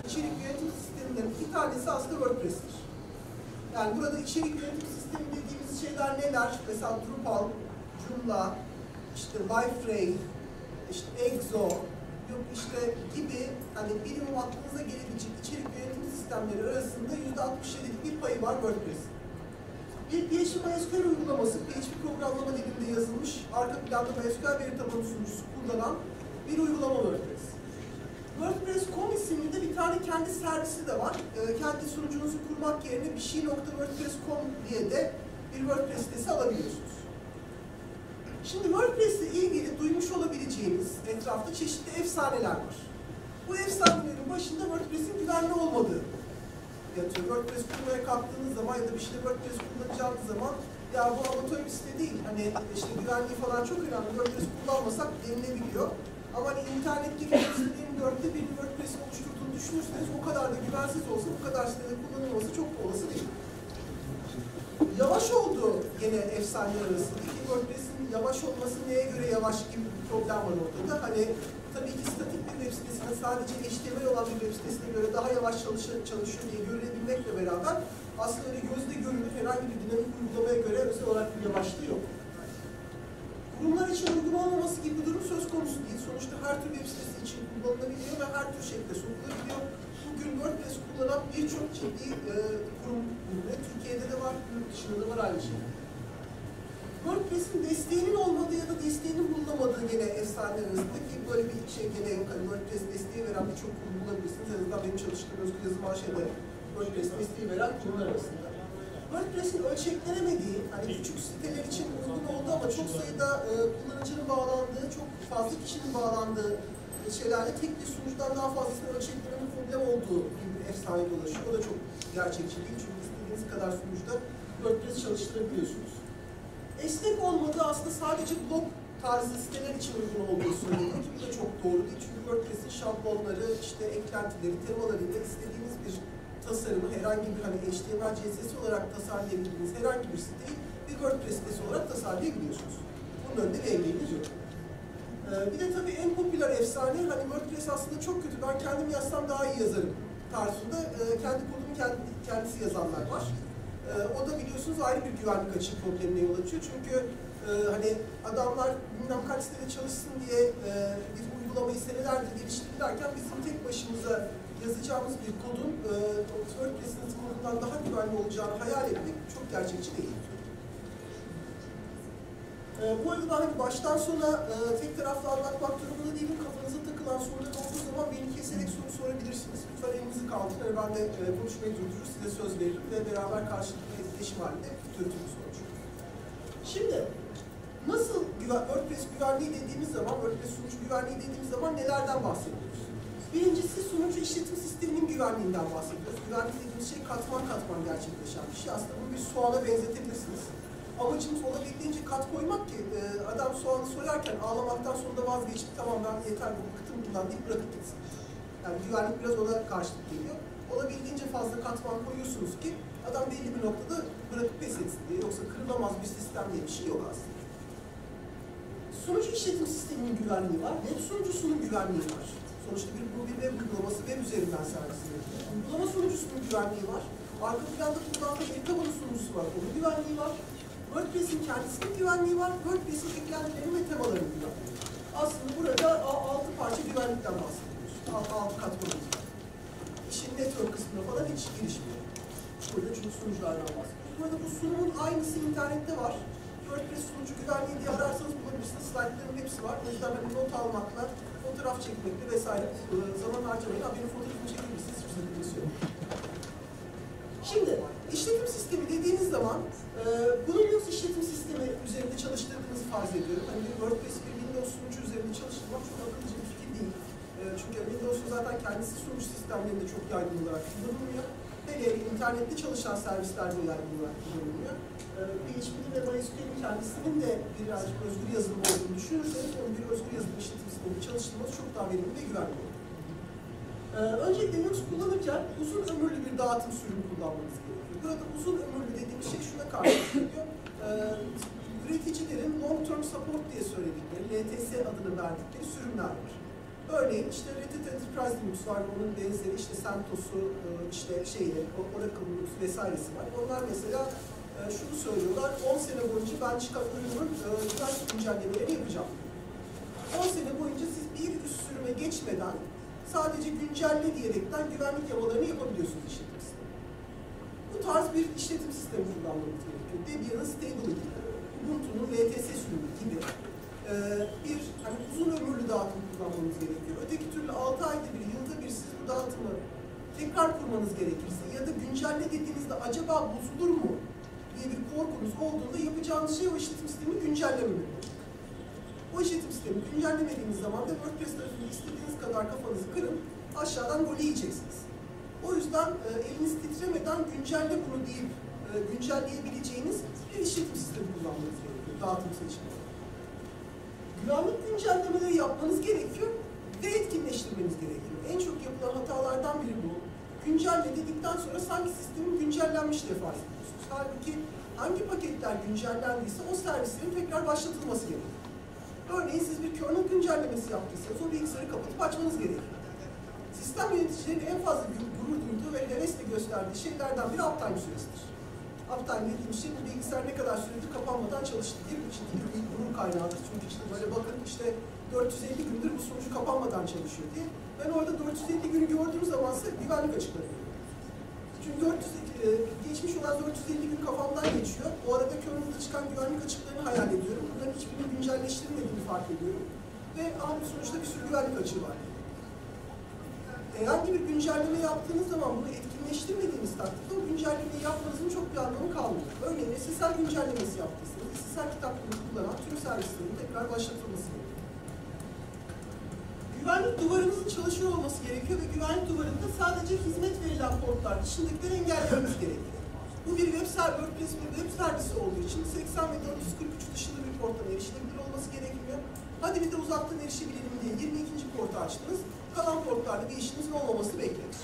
içerik yönetim sistemlerinin bir tanesi aslında WordPress'tir. Yani burada içerik yönetim sistemi dediğimiz şeyler neler? Mesela Drupal, Joomla, işte Liferay, işte Exo, yok işte gibi hani bilimum aklınıza gelebilecek içerik yönetim sistemleri arasında %67'lik bir payı var WordPress'in. Bir PHP MySQL uygulaması, PHP programlama dilinde yazılmış, arka planda MySQL veri tabanı sunucusu kullanan bir uygulama WordPress. WordPress.com isimli de bir tane kendi servisi de var. Kendi sunucunuzu kurmak yerine bir şey.wordpress.com diye de bir WordPress sitesi alabiliyorsunuz. Şimdi WordPress ile ilgili duymuş olabileceğiniz etrafta çeşitli efsaneler var. Bu efsanelerin başında WordPress'in güvenli olmadığı yatıyor. WordPress kurmaya kalktığınız zaman ya da bir şeyde WordPress kullanacağınız zaman ya bu amatör bir site değil, hani işte güvenliği falan çok önemli, WordPress kullanmasak denilebiliyor. Ama hani internetteki sitelerin 1/4'inin WordPress'in oluşturduğunu düşünürseniz o kadar da güvensiz olsa, bu kadar sitede kullanılması çok olası değil. Yavaş olduğu gene efsaneler arasındaki WordPress'in yavaş olması neye göre yavaş gibi bir problem var ortada. Hani tabii ki statik bir web sitesine sadece HTML olan bir web sitesine göre daha yavaş çalışıyor diye görülebilmekle beraber aslında öyle gözle görülür herhangi bir dinamik uygulamaya göre özel olarak bir yavaşlığı yok. Kurumlar için uygun olmaması gibi bir durum söz konusu değil. Sonuçta her tür web sitesi için kullanılabiliyor ve her tür şekilde sokulabiliyor. Bugün WordPress kullanan birçok ciddi kurum bulunuyor. Türkiye'de de var, yurt dışında da var aynı şey. WordPress'in desteğinin olmadığı ya da desteğinin bulunamadığı gene efsane arasında ki böyle bir şey gene yok. Hani WordPress desteği veren birçok kurum bulabilirsiniz. En azından benim çalıştığım özgür yazım şeyde WordPress desteği veren kurumlar arasında. WordPress'in ölçeklenemediği, hani küçük siteler için uygun oldu ama çok sayıda kullanıcının bağlandığı, çok fazla kişinin bağlandığı şeylerle tek bir sunucudan daha fazlasını ölçeklemenin problem olduğu gibi bir efsane dolaşıyor. O da çok gerçekçi değil çünkü istediğiniz kadar sunucuda WordPress çalıştırabiliyorsunuz. Esnek olmadığı aslında sadece blog tarzı siteler için uygun olduğu söyleniyor ki bu da çok doğru değil. Çünkü WordPress'in şablonları, işte eklentileri, temalarıyla istediğiniz bir tasarımı herhangi bir hani HTML, CSS olarak tasarlayabildiğiniz herhangi bir siteyi bir WordPress sitesi olarak tasarlayabiliyorsunuz. Bunun önünde bir engeliz yok. Bir de tabii en popüler efsane hani WordPress aslında çok kötü, ben kendim yazsam daha iyi yazarım tarzında kendi kodumu kendisi yazanlar var. O da biliyorsunuz ayrı bir güvenlik açığı problemine yol açıyor. Çünkü hani adamlar bilmem kaç sitede çalışsın diye bir uygulamayı senelerdir geliştirirlerken bizim tek başımıza yazacağımız bir kodun WordPress'in kodundan daha güvenli olacağını hayal etmek çok gerçekçi değil. Bu arada hani baştan sona tek taraflı anlatmak durumunda değilim. Kafanıza takılan sorular olduğu zaman beni keserek soru sorabilirsiniz. Lütfen elinizi kaldırın. Yani ben de konuşmayı durdurur, size söz veririm ve beraber karşılıklı etkileşim halinde yürütürüz sonucu. Şimdi nasıl WordPress güvenliği dediğimiz zaman, WordPress sunucu güvenliği dediğimiz zaman nelerden bahsediyoruz? Birincisi sunucu işletim sisteminin güvenliğinden bahsediyoruz. Güvenlik dediğimiz şey katman katman gerçekleşen bir şey. Aslında bunu bir soğana benzetebilirsiniz. Amacımız olabildiğince kat koymak ki adam soğanı soyarken ağlamaktan sonunda vazgeçip tamam ben yeter bıktım bundan deyip bırakıp gitsin. Yani güvenlik biraz ona karşılık geliyor. Olabildiğince fazla katman koyuyorsunuz ki adam belli bir noktada bırakıp pes etsin diye. Yoksa kırılamaz bir sistem diye bir şey yok aslında. Sunucu işletim sisteminin güvenliği var, web sunucusunun güvenliği var. Sonuçta bu bir web uygulaması, web üzerinden servis ediyor. Uygulama sunucusunun güvenliği var. Arka planda kullandığı veri tabanı sunucusu var, onun güvenliği var. WordPress'in kendisinin güvenliği var, WordPress'in eklentilerinin ve temalarının güvenliği var. Aslında burada 6 parça güvenlikten bahsediyoruz. 6 katmanımız var. İşin network kısmına falan hiç girişmiyor. Burada çünkü sunuculardan bahsediyoruz. Burada bu sunumun aynısı internette var. WordPress sunucu güvenliği diye ararsanız bulabilirsiniz. Slaytların hepsi var. O yüzden hani not almakla, fotoğraf çekmekle vesaire zaman harcamayın. Benim fotoğrafımı çekebilirsiniz. Hiçbir sakıncası yok. Şimdi işletim sistemi dediğiniz zaman bunu Linux işletim sistemi üzerinde çalıştırdığınızı farz ediyorum. Hani WordPress bir Windows sunucu üzerinde çalıştırmak çok akıllıca bir fikir değil. Çünkü Windows'un zaten kendisi sunucu sistemlerinde çok yaygın olarak kullanılmıyor. Hele internette çalışan servislerde yaygın olarak kullanılıyor. PHP'nin ve MySQL'in kendisinin de birazcık özgür yazılım olduğunu düşünürseniz onun bir özgür yazılım işletim sistemi çalıştırması çok daha verimli ve güvenli olur. Öncelikle Linux kullanırken uzun ömürlü bir dağıtım sürümü kullanmanız gerekiyor. Burada uzun ömürlü dediğimiz şey şuna karşılık geliyor. Üreticilerin long term support diye söyledikleri, LTS adını verdikleri sürümler var. Örneğin işte Red Hat Enterprise Linux var, onun benzeri işte CentOS'u, işte Oracle Linux vesairesi var. Onlar mesela şunu söylüyorlar, 10 sene boyunca ben çıkan ürünün güvenlik güncellemelerini yapacağım. 10 sene boyunca siz bir üst sürüme geçmeden sadece güncelle diyerekten güvenlik yamalarını yapabiliyorsunuz işletim sistemi. Bu tarz bir işletim sistemi kullanmamız gerekiyor. Debian'ın Stable gibi, Ubuntu'nun LTS sürümü gibi bir hani uzun ömürlü dağıtım kullanmamız gerekiyor. Öteki türlü 6 ayda bir, yılda bir siz bu dağıtımı tekrar kurmanız gerekirse ya da güncelle dediğinizde acaba bozulur mu diye bir korkunuz olduğunda yapacağınız şey o işletim sistemini güncellememek. O işletim sistemi güncellemediğiniz zaman da WordPress tarafında istediğiniz kadar kafanızı kırın, aşağıdan golü yiyeceksiniz. O yüzden eliniz titremeden güncelle bunu deyip güncelleyebileceğiniz bir işletim sistemi kullanmanız gerekiyor dağıtım seçiminde. Güvenlik güncellemeleri yapmanız gerekiyor ve etkinleştirmeniz gerekiyor. En çok yapılan hatalardan biri bu. Güncelle dedikten sonra sanki sistemin güncellenmiş diye farz ediyorsunuz. Halbuki hangi paketler güncellendiyse o servislerin tekrar başlatılması gerekiyor. Örneğin siz bir kernel güncellemesi yaptıysanız o bilgisayarı kapatıp açmanız gerekiyor. Sistem yöneticilerinin en fazla gurur duyduğu ve hevesle gösterdiği şeylerden biri uptime süresidir. Uptime dediğimiz şey bu bilgisayar ne kadar süredir kapanmadan çalıştı diye ciddi bir gurur kaynağıdır. Çünkü işte böyle bakın işte 450 gündür bu sonucu kapanmadan çalışıyor diye. Ben orada 450 günü gördüğüm zamansa güvenlik açıkları görüyorum. Çünkü geçmiş olan 450 gün kafamdan geçiyor. O arada kernel'da çıkan güvenlik açıklarını hayal ediyorum. Bunların hiçbirini güncelleştirmediğini fark ediyorum. Ve sonuçta bir sürü güvenlik açığı var. Herhangi bir güncelleme yaptığınız zaman bunu etkinleştirmediğiniz takdirde o güncellemeyi yapmanızın çok bir anlamı kalmıyor. Örneğin SSL güncellemesi yaptıysanız SSL kitaplarını kullanan tüm servislerin tekrar başlatılması gerekiyor. Güvenlik duvarınızın çalışıyor olması gerekiyor ve güvenlik duvarında sadece hizmet verilen portlar dışındakileri engellememiz gerekiyor. Bu bir WordPress bir web servisi olduğu için 80 ve 443 dışında bir porttan erişilebilir olması gerekmiyor. Hadi bir de uzaktan erişebilelim diye 22. portu açtınız. Kalan portlarda bir işinizin olmaması beklenir.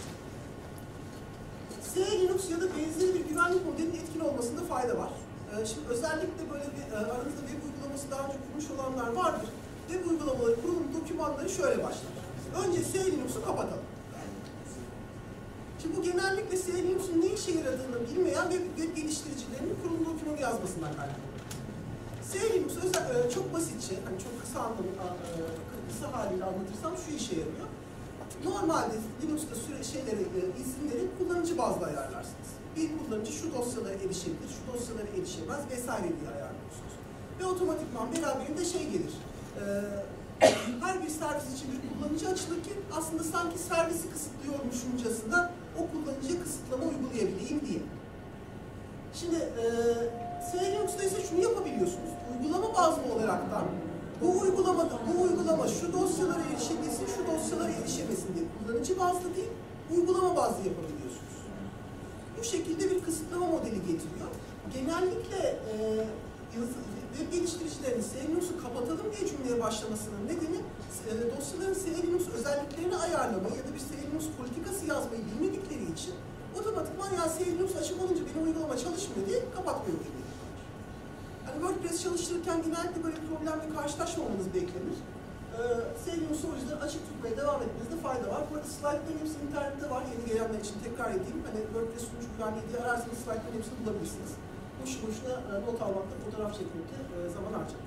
Linux ya da benzeri bir güvenlik modelinin etkin olmasında fayda var. Şimdi özellikle böyle bir aranızda web uygulaması daha önce kurmuş olanlar vardır. Web uygulamaları kurulum dokümanları şöyle başlar. Önce Linux'u kapatalım. Şimdi bu genellikle Linux'un ne işe yaradığını bilmeyen web geliştiricilerinin kurulum dokümanı yazmasından kaynaklanıyor. Linux çok basitçe, hani çok kısa haliyle anlatırsam şu işe yarıyor. Normalde Linux'ta izinleri kullanıcı bazlı ayarlarsınız. Bir kullanıcı şu dosyalara erişebilir, şu dosyalara erişemez vesaire diye ayarlıyorsunuz. Ve otomatikman beraberinde gelir. Her bir servis için bir kullanıcı açılır ki aslında sanki servisi kısıtlıyormuşuncasına o kullanıcıya kısıtlama uygulayabileyim diye. Şimdi Linux'ta ise şunu yapabiliyorsunuz. Uygulama bazlı olaraktan bu uygulama şu dosyalara erişebilsin, şu dosyalara erişemesin diye kullanıcı bazlı değil, uygulama bazlı yapabiliyorsunuz. Bu şekilde bir kısıtlama modeli getiriyor. Genellikle web geliştiricilerin Linux'u kapatalım diye cümleye başlamasının nedeni dosyaların Linux özelliklerini ayarlamayı ya da bir Linux politikası yazmayı bilmedikleri için otomatikman ya Linux açık olunca benim uygulama çalışmıyor diye kapatmıyor gibi. Yani WordPress çalıştırırken genellikle böyle bir problemle karşılaşmamanız beklenir. Linux'u o yüzden açık tutmaya devam etmenizde fayda var. Bu arada slaytların hepsi internette var. Yeni gelenler için tekrar edeyim. Hani WordPress sunucu güvenliği diye ararsanız slaytların hepsini bulabilirsiniz. Boşuna not almakta, fotoğraf çekmekte zaman harcamak.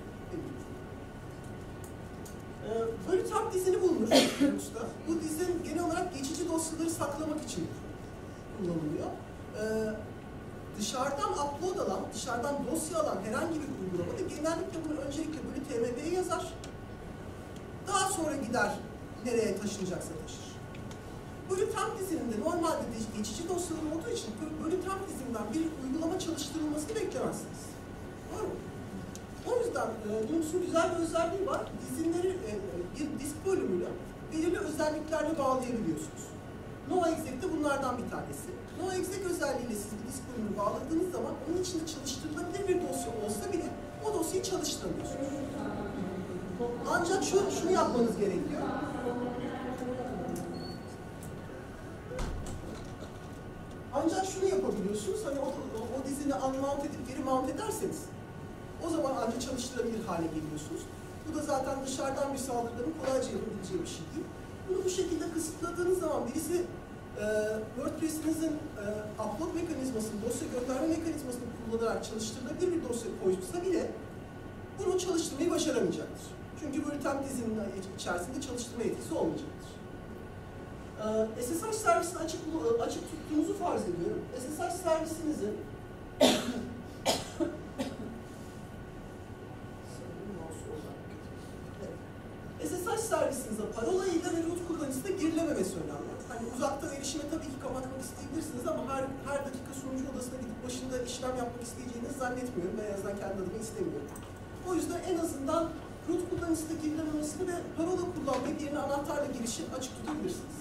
Böyle tab dizini bulunur Linux'ta. Bu dizin genel olarak geçici dosyaları saklamak için kullanılıyor. Dışarıdan upload alan, dışarıdan dosya alan herhangi bir uygulamada genellikle bunu öncelikle böyle TMB'ye yazar. Daha sonra gider nereye taşınacaksa taşır. Böyle tab diziminde normalde geçici dosyalar olduğu için böyle tab diziminden bir uygulama çalıştırılmasını beklemezsiniz. Doğru mu? O yüzden Linux'un güzel bir özelliği var. Dizinleri bir disk bölümüyle belirli özelliklerle bağlayabiliyorsunuz. NoExec de bunlardan bir tanesi. NoExec özelliğiyle siz bir disk bölümünü bağladığınız zaman onun içinde çalıştırılabilir bir dosya olsa bile o dosyayı çalıştıramıyorsunuz. Ancak şunu yapmanız gerekiyor. Ancak şunu yapabiliyorsunuz, hani o dizini unmount edip geri mount ederseniz o zaman ancak çalıştırabilir hale geliyorsunuz. Bu da zaten dışarıdan bir saldırganın kolayca yapabileceği bir şey değil. Bunu bu şekilde kısıtladığınız zaman birisi WordPress'inizin upload mekanizmasını, dosya gönderme mekanizmasını kullanarak çalıştırılabilir bir dosya koysa bile bunu çalıştırmayı başaramayacaktır. Çünkü böyle temp dizinin içerisinde çalıştırma etkisi olmayacaktır. SSH servisini açık tuttuğunuzu farz ediyorum. SSH servisinizin SSH servisinize parola ile ve root kullanıcısına girilememesi önemli. Hani uzaktan erişime tabii ki kapatmak isteyebilirsiniz ama her dakika sunucu odasına gidip başında işlem yapmak isteyeceğinizi zannetmiyorum. En azından kendi adıma istemiyorum. O yüzden en azından root kullanıcısına girilememesini ve parola kullanmayı yerine anahtarla girişi açık tutabilirsiniz.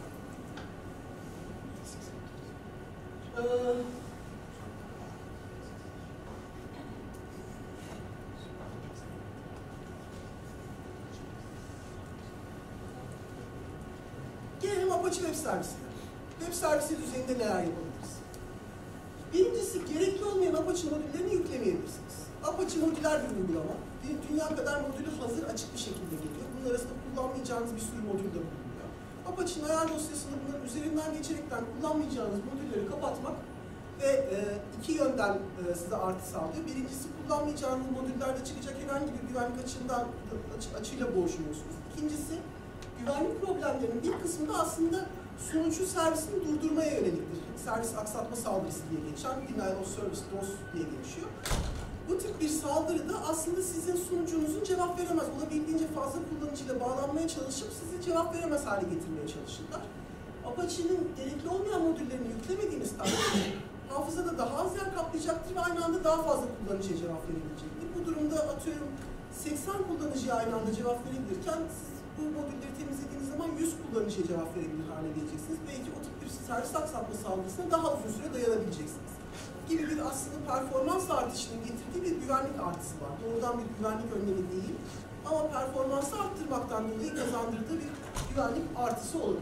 Gelelim Apache Web Servisi'ne. Web servisi düzeyinde neler yapabiliriz? Birincisi, gerekli olmayan Apache modüllerini yüklemeyebilirsiniz. Apache modüler bir uygulama. Dünya kadar modülü hazır, açık bir şekilde geliyor. Bunun arasında kullanmayacağınız bir sürü modül de bulunuyor. Apache'nin ayar dosyasını bunların üzerinden geçerekten kullanmayacağınız modülleri kapatmak ve iki yönden size artı sağlıyor. Birincisi, kullanmayacağınız modüllerde çıkacak herhangi bir güvenlik açığıyla boğuşmuyorsunuz. İkincisi, güvenlik problemlerinin bir kısmı da aslında sunucu servisini durdurmaya yöneliktir. Servis aksatma saldırısı diye geçen, Denial of Service DOS diye geçiyor. Bu tip bir saldırıda aslında sizin sunucunuzun cevap veremez, olabildiğince fazla kullanıcıyla bağlanmaya çalışıp sizi cevap veremez hale getirmeye çalışırlar. Apache'nin gerekli olmayan modüllerini yüklemediğiniz takdirde hafızada daha az yer kaplayacaktır ve aynı anda daha fazla kullanıcıya cevap verebilecektir. Bu durumda atıyorum 80 kullanıcıya aynı anda cevap verebilirken siz bu modülleri temizlediğiniz zaman 100 kullanıcıya cevap verebilir hale geleceksiniz. Belki o tip bir servis aksatma saldırısına daha uzun süre dayanabileceksiniz. Gibi bir aslında performans artışının getirdiği bir güvenlik artısı var. Doğrudan bir güvenlik önlemi değil ama performansı arttırmaktan dolayı kazandırdığı bir güvenlik artısı olur.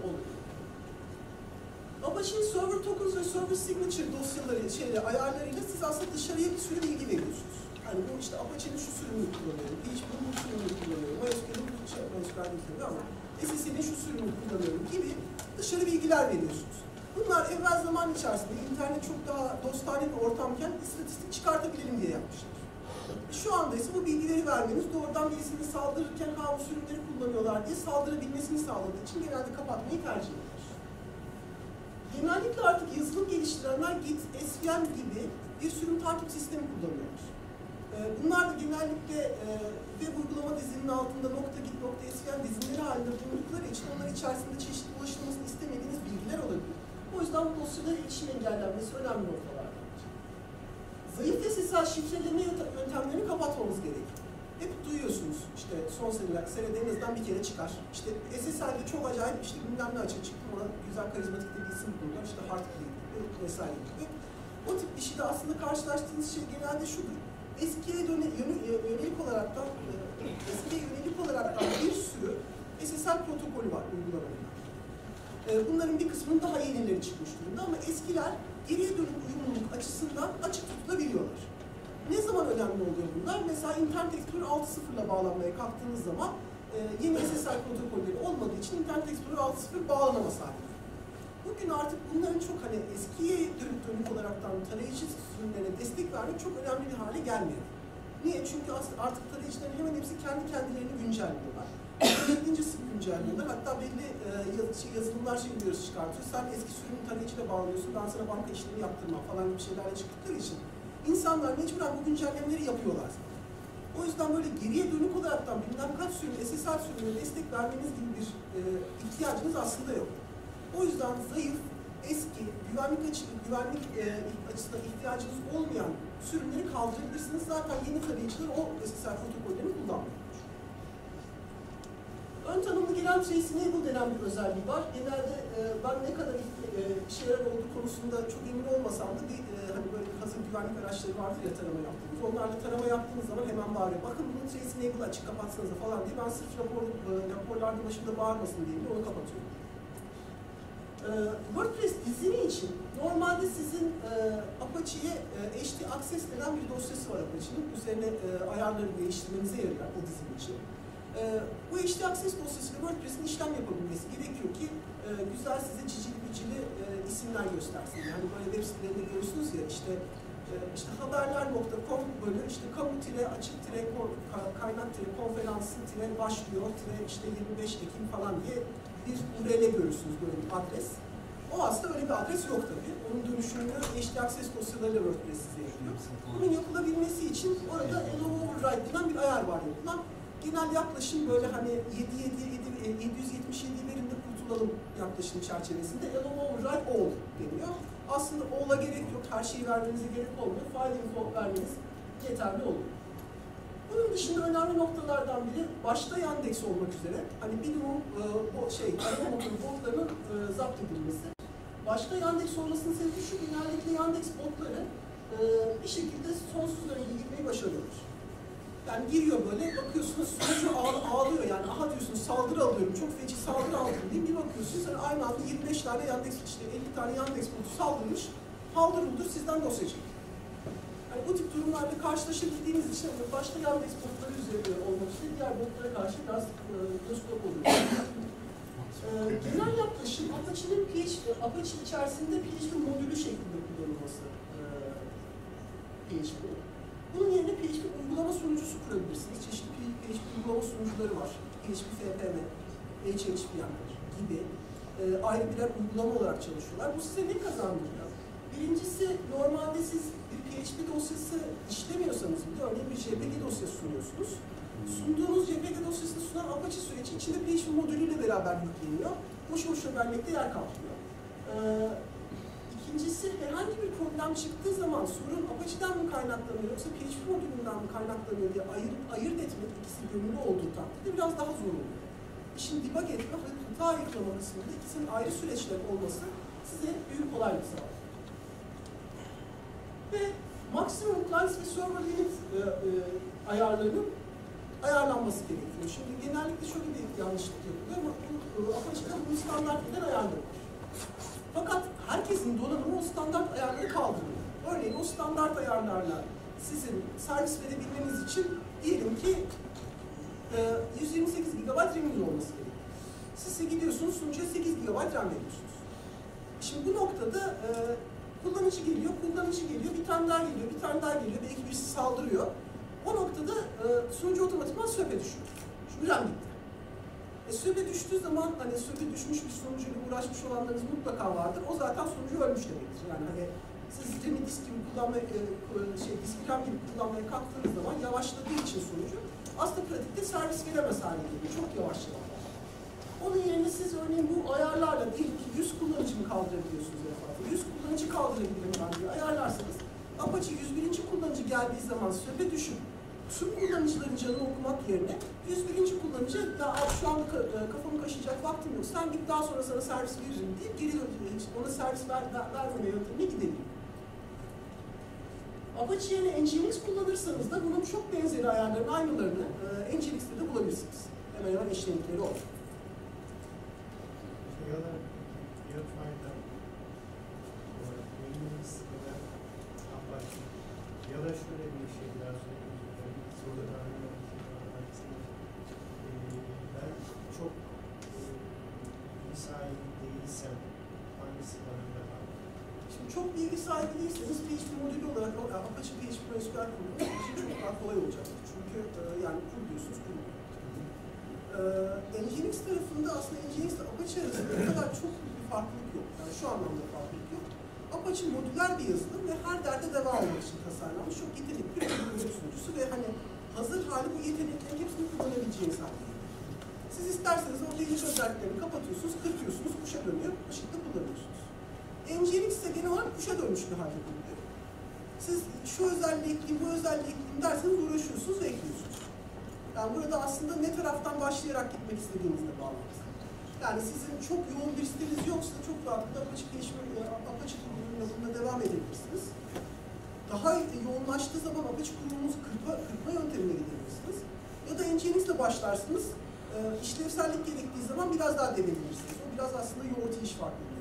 Apache'nin Server Tokens ve Server Signature dosyaları, ayarlarıyla siz aslında dışarıya bir sürü bilgi veriyorsunuz. Hani bu işte Apache'nin şu sürümünü kullanıyorum, PHP'nin bu sürümünü kullanıyorum, MySQL'in ama SSL'in şu sürümünü kullanıyorum gibi dışarı bilgiler veriyorsunuz. Bunlar evvel zaman içerisinde internet çok daha dostane bir ortamken istatistik çıkartabilelim diye yapmışlar. Şu anda ise bu bilgileri vermeniz doğrudan birisini saldırırken bu sürümleri kullanıyorlar diye saldırabilmesini sağladığı için genelde kapatmayı tercih ediyorlar. Genellikle artık yazılım geliştirenler Git, SVN gibi bir sürüm takip sistemi kullanıyorlar. Bunlar da genellikle web uygulama dizinin altında .git, .svn dizinleri halinde bulundukları için onlar içerisinde çeşitli ulaşılmasını istemediğiniz bilgiler olabilir. O yüzden bu dosyalara erişim engellenmesi önemli noktalardır. Zayıf SSL şifreleme yöntemlerini kapatmamız gerekiyor. Hep duyuyorsunuz işte son senede en azından bir kere çıkar. İşte SSL'de çok acayip işte bilmem ne açık çıktı, ona güzel karizmatik bir isim bulurlar, işte Heartbleed gibi vesaire gibi. O tip bir şeyde aslında karşılaştığınız şey genelde şudur. Eskiye yönelik olaraktan bir sürü SSL protokolü var uygulamada. Bunların bir kısmının daha yenileri çıkmış durumda ama eskiler geriye dönük uyumluluk açısından açık tutulabiliyorlar. Ne zaman önemli oluyor bunlar? Mesela Internet Explorer 6.0 ile bağlanmaya kalktığınız zaman yeni SSL protokolleri olmadığı için Internet Explorer 6.0 bağlanamaz hale. Bugün artık bunların çok hani eskiye dönük olaraktan tarayıcı sürümlerine destek vermek çok önemli bir hale gelmiyor. Niye? Çünkü artık tarayıcıların hemen hepsi kendi kendilerini güncelliyorlar. Olabildiğince sık güncelliyorlar. Hatta belli yazılımlar biliyoruz çıkartıyor. Sen eski sürümü tarayıcıyla bağlıyorsun, ben sana banka işlemi yaptırmam falan gibi şeylerle çıktıkları için insanlar mecburen bu güncellemeleri yapıyorlar. O yüzden böyle geriye dönük olaraktan bilmem kaç sürüm, SSL sürümüne destek vermeniz gibi bir ihtiyacınız aslında yok. O yüzden zayıf, eski, güvenlik açısından ihtiyacınız olmayan sürümleri kaldırabilirsiniz. Zaten yeni tarayıcılar o SSL protokollerini kullanmıyor. Ön tanımlı gelen Trace Enable denen bir özelliği var. Genelde ben ne kadar işe yarar olduğu konusunda çok emin olmasam da hani böyle hazır güvenlik araçları vardır ya tarama yaptığımız. Onlarla tarama yaptığınız zaman hemen bağırıyor. Bakın bunu Trace Enable açık kapatsanıza falan diye ben sırf raporlarda başımda bağırmasın diye onu kapatıyorum. WordPress dizini için normalde sizin Apache'ye HT Access denen bir dosyası var Apache'nin. Üzerine ayarları değiştirmenize yarıyor o dizin için. Bu htaccess dosyasıyla WordPress'in işlem yapabilmesi gerekiyor ki güzel size cicili bicili isimler göstersin. Yani böyle web sitelerinde görürsünüz ya işte haberler.com bölü işte kamu-açık-kaynak-konferansı-başlıyor işte 25 Ekim falan diye bir URL görürsünüz, böyle bir adres. O aslında öyle bir adres yok tabii. Onun dönüşümünü htaccess dosyalarıyla WordPress size yapıyor. Bunun yapılabilmesi için orada allow override denen bir ayar var yapılan. Genel yaklaşım böyle hani 777 verinde kurtulalım yaklaşım çerçevesinde allow override all deniyor. Aslında all'a gerek yok, her şeyi vermenize gerek olmuyor. File info vermeniz yeterli oluyor. Bunun dışında önemli noktalardan biri başta Yandex olmak üzere hani minimum arama motoru botlarının zapt edilmesi. Başta Yandex olmasının sebebi şu, genellikle Yandex botları bir şekilde sonsuz döngüye gitmeyi başarıyorlar. Yani giriyor böyle, bakıyorsunuz sunucu ağlıyor yani, aha diyorsunuz saldırı alıyorum, çok feci saldırı aldım diye bir bakıyorsunuz yani aynı anda 25 tane Yandex, işte 50 tane Yandex botu saldırmış, haldır huldur sizden dosya çekiyor. Yani bu tip durumlarla karşılaşabildiğiniz için başta Yandex botları üzerinde olmak için diğer botlara karşı biraz göz kulak oluyor. Genel yaklaşım Apache içerisinde PHP modülü şeklinde kullanılması PHP. Bunun yerine PHP uygulama sunucusu kurabilirsiniz. Çeşitli PHP uygulama sunucuları var. PHP FPM, HHPM gibi ayrı birer uygulama olarak çalışıyorlar. Bu size ne kazandırıyor? Birincisi, normalde siz bir PHP dosyası işlemiyorsanız bile, örneğin bir JPG dosyası sunuyorsunuz. Sunduğunuz JPG dosyasını sunan Apache süreci içinde PHP modülüyle beraber yükleniyor. Boşu boşuna vermekte yer kalmıyor. İkincisi, herhangi bir problem çıktığı zaman sorun Apache'den mi kaynaklanıyor yoksa PHP modülünden mi kaynaklanıyor diye ayırt etmek, ikisi gönüllü olduğu takdirde biraz daha zor oluyor. İşin debug etme ve hata ayıklama kısmında ikisinin ayrı süreçler olması size büyük kolaylık sağlıyor. Ve maksimum client ve server limit ayarlarının ayarlanması gerekiyor. Şimdi genellikle şöyle bir yanlışlık yapılıyor ama Apache'de bunun standart bir ayarları var. Fakat herkesin donanımı o standart ayarları kaldırıyor. Örneğin o standart ayarlarla sizin servis verebilmeniz için diyelim ki 128 GB RAM'iniz olması gerekiyor. Siz gidiyorsunuz sunucuya 8 GB RAM veriyorsunuz. Şimdi bu noktada kullanıcı geliyor, bir tane daha geliyor, belki birisi saldırıyor. O noktada sunucu otomatikman SÖP'e düşüyor. Çünkü RAM gitti. SÖP'e düştüğü zaman, hani SÖP'e düşmüş bir sunucuyla uğraşmış olanlarınız mutlaka vardır. O zaten sunucu ölmüş demektir. Yani hani siz RAM'i disk gibi disk RAM gibi kullanmaya kalktığınız zaman yavaşladığı için sunucu aslında pratikte servis veremez hale geliyor. Çok yavaşlıyor. Onun yerine siz örneğin bu ayarlarla diyelim ki 100 kullanıcı mı kaldırabiliyorsunuz en fazla? 100 kullanıcı kaldırabilirim ben diye ayarlarsanız Apache 101. kullanıcı geldiği zaman SÖP'e düşüp tüm kullanıcıların canını okumak yerine 101. kullanıcı ya şu anda kafamı kaşıyacak vaktim yok, sen git daha sonra sana servis veririm deyip geri dönüyor. Ona servis vermeme yöntemine gidelim. Apache yerine Nginx kullanırsanız da bunun çok benzeri ayarların aynılarını Nginx'te de bulabilirsiniz. Hemen hemen eşlenikleri olur. Ya da Yotfire'da Nginx kadar Apache ya da şöyle bir şey biraz ben çok bilgi sahibi değilsem hangisi bana daha? Şimdi çok bilgi sahibi değilseniz PHP modülü olarak Apache PHP MySQL kurmak için çok daha kolay olacaktır. Çünkü yani kur diyorsunuz, kurmuyor. Nginx tarafında aslında Nginx ile Apache arasında o kadar çok büyük bir farklılık yok. Yani şu anlamda farklılık yok. Apache modüler bir yazılım ve her derde devam olmak için tasarlanmış çok yetenekli bir web sunucusu ve hani hazır hali bu yeteneklerin hepsini kullanabileceğiniz halde. Siz isterseniz o belirli özelliklerini kapatıyorsunuz, kırpıyorsunuz, kuşa dönüyor, ışıkta kullanıyorsunuz. Nginx ise genel olarak kuşa dönmüş bir halde bulunuyor. Siz şu özelliği ekleyeyim, bu özelliği ekleyeyim derseniz uğraşıyorsunuz ve ekliyorsunuz. Yani burada aslında ne taraftan başlayarak gitmek istediğinizle bağlı. Yani sizin çok yoğun bir siteniz yoksa çok rahatlıkla Apache kurulumuyla bununla devam edebilirsiniz. Daha yoğunlaştığı zaman Apache kurulumunuzu kırpma yöntemine gidebilirsiniz. Ya da Nginx ile başlarsınız, işlevsellik gerektiği zaman biraz daha deneyebilirsiniz. O biraz aslında yoğurt iş farklılığı.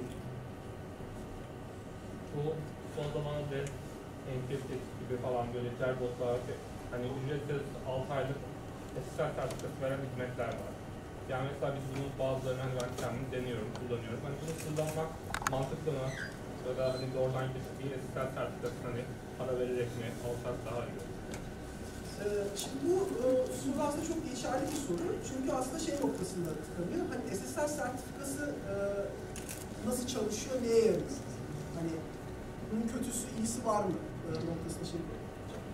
Bu son zamanlarda Encrypted gibi falan böyle diğer botlar hani ücretsiz 6 aylık SSL sertifikası veren hizmetler var. Yani mesela biz bunun bazılarını hani ben kendim deniyorum, kullanıyorum. Hani bunu kullanmak mantıklı mı? Ya da hani oradan bir SSL sertifikası hani para vererek mi alsak daha iyi olur? Şimdi bu soru aslında çok geçerli bir soru. Çünkü aslında şey noktasında tıkanıyor. Hani SSL sertifikası nasıl çalışıyor, neye yarıyor? Hani bunun kötüsü, iyisi var mı noktasında şey var.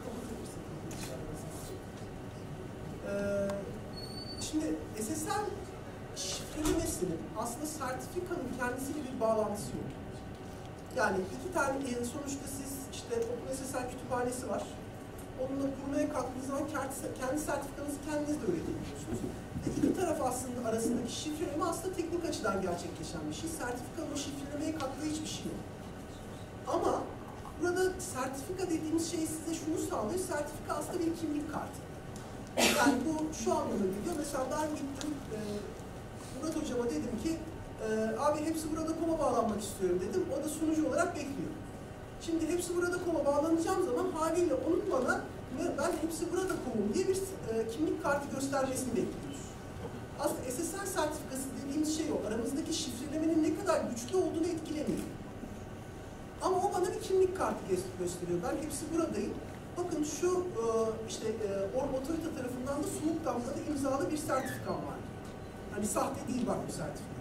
Şimdi SSL şifrelemesinin aslında sertifikanın kendisiyle bir bağlantısı yok. Yani iki tane, sonuçta siz işte OpenSSL kütüphanesi var. Onunla kurmaya kalktığınız zaman kendi sertifikanızı kendiniz de üretebiliyorsunuz. İki taraf aslında arasındaki şifreleme aslında teknik açıdan gerçekleşen bir şey. Sertifikanın o şifrelemeye kattığı hiçbir şey yok. Ama burada sertifika dediğimiz şey size şunu sağlıyor. Sertifika aslında bir kimlik kartı. Yani bu şu anlamına geliyor. Mesela ben gittim Murat hocama dedim ki abi hepsi burada.com'a bağlanmak istiyorum dedim. O da sunucu olarak bekliyor. Şimdi hepsi burada.com'a bağlanacağım zaman haliyle onun bana ben hepsi burada.com'um diye bir kimlik kartı göstermesini bekliyoruz. Aslında SSL sertifikası dediğimiz şey o. Aramızdaki şifrelemenin ne kadar güçlü olduğunu etkilemiyor. Ama o bana bir kimlik kartı gösteriyor. Ben hepsi buradayım. Bakın şu işte otorite tarafından da Sumuk Damga'da imzalı bir sertifikam var. Hani sahte değil bak bu sertifika.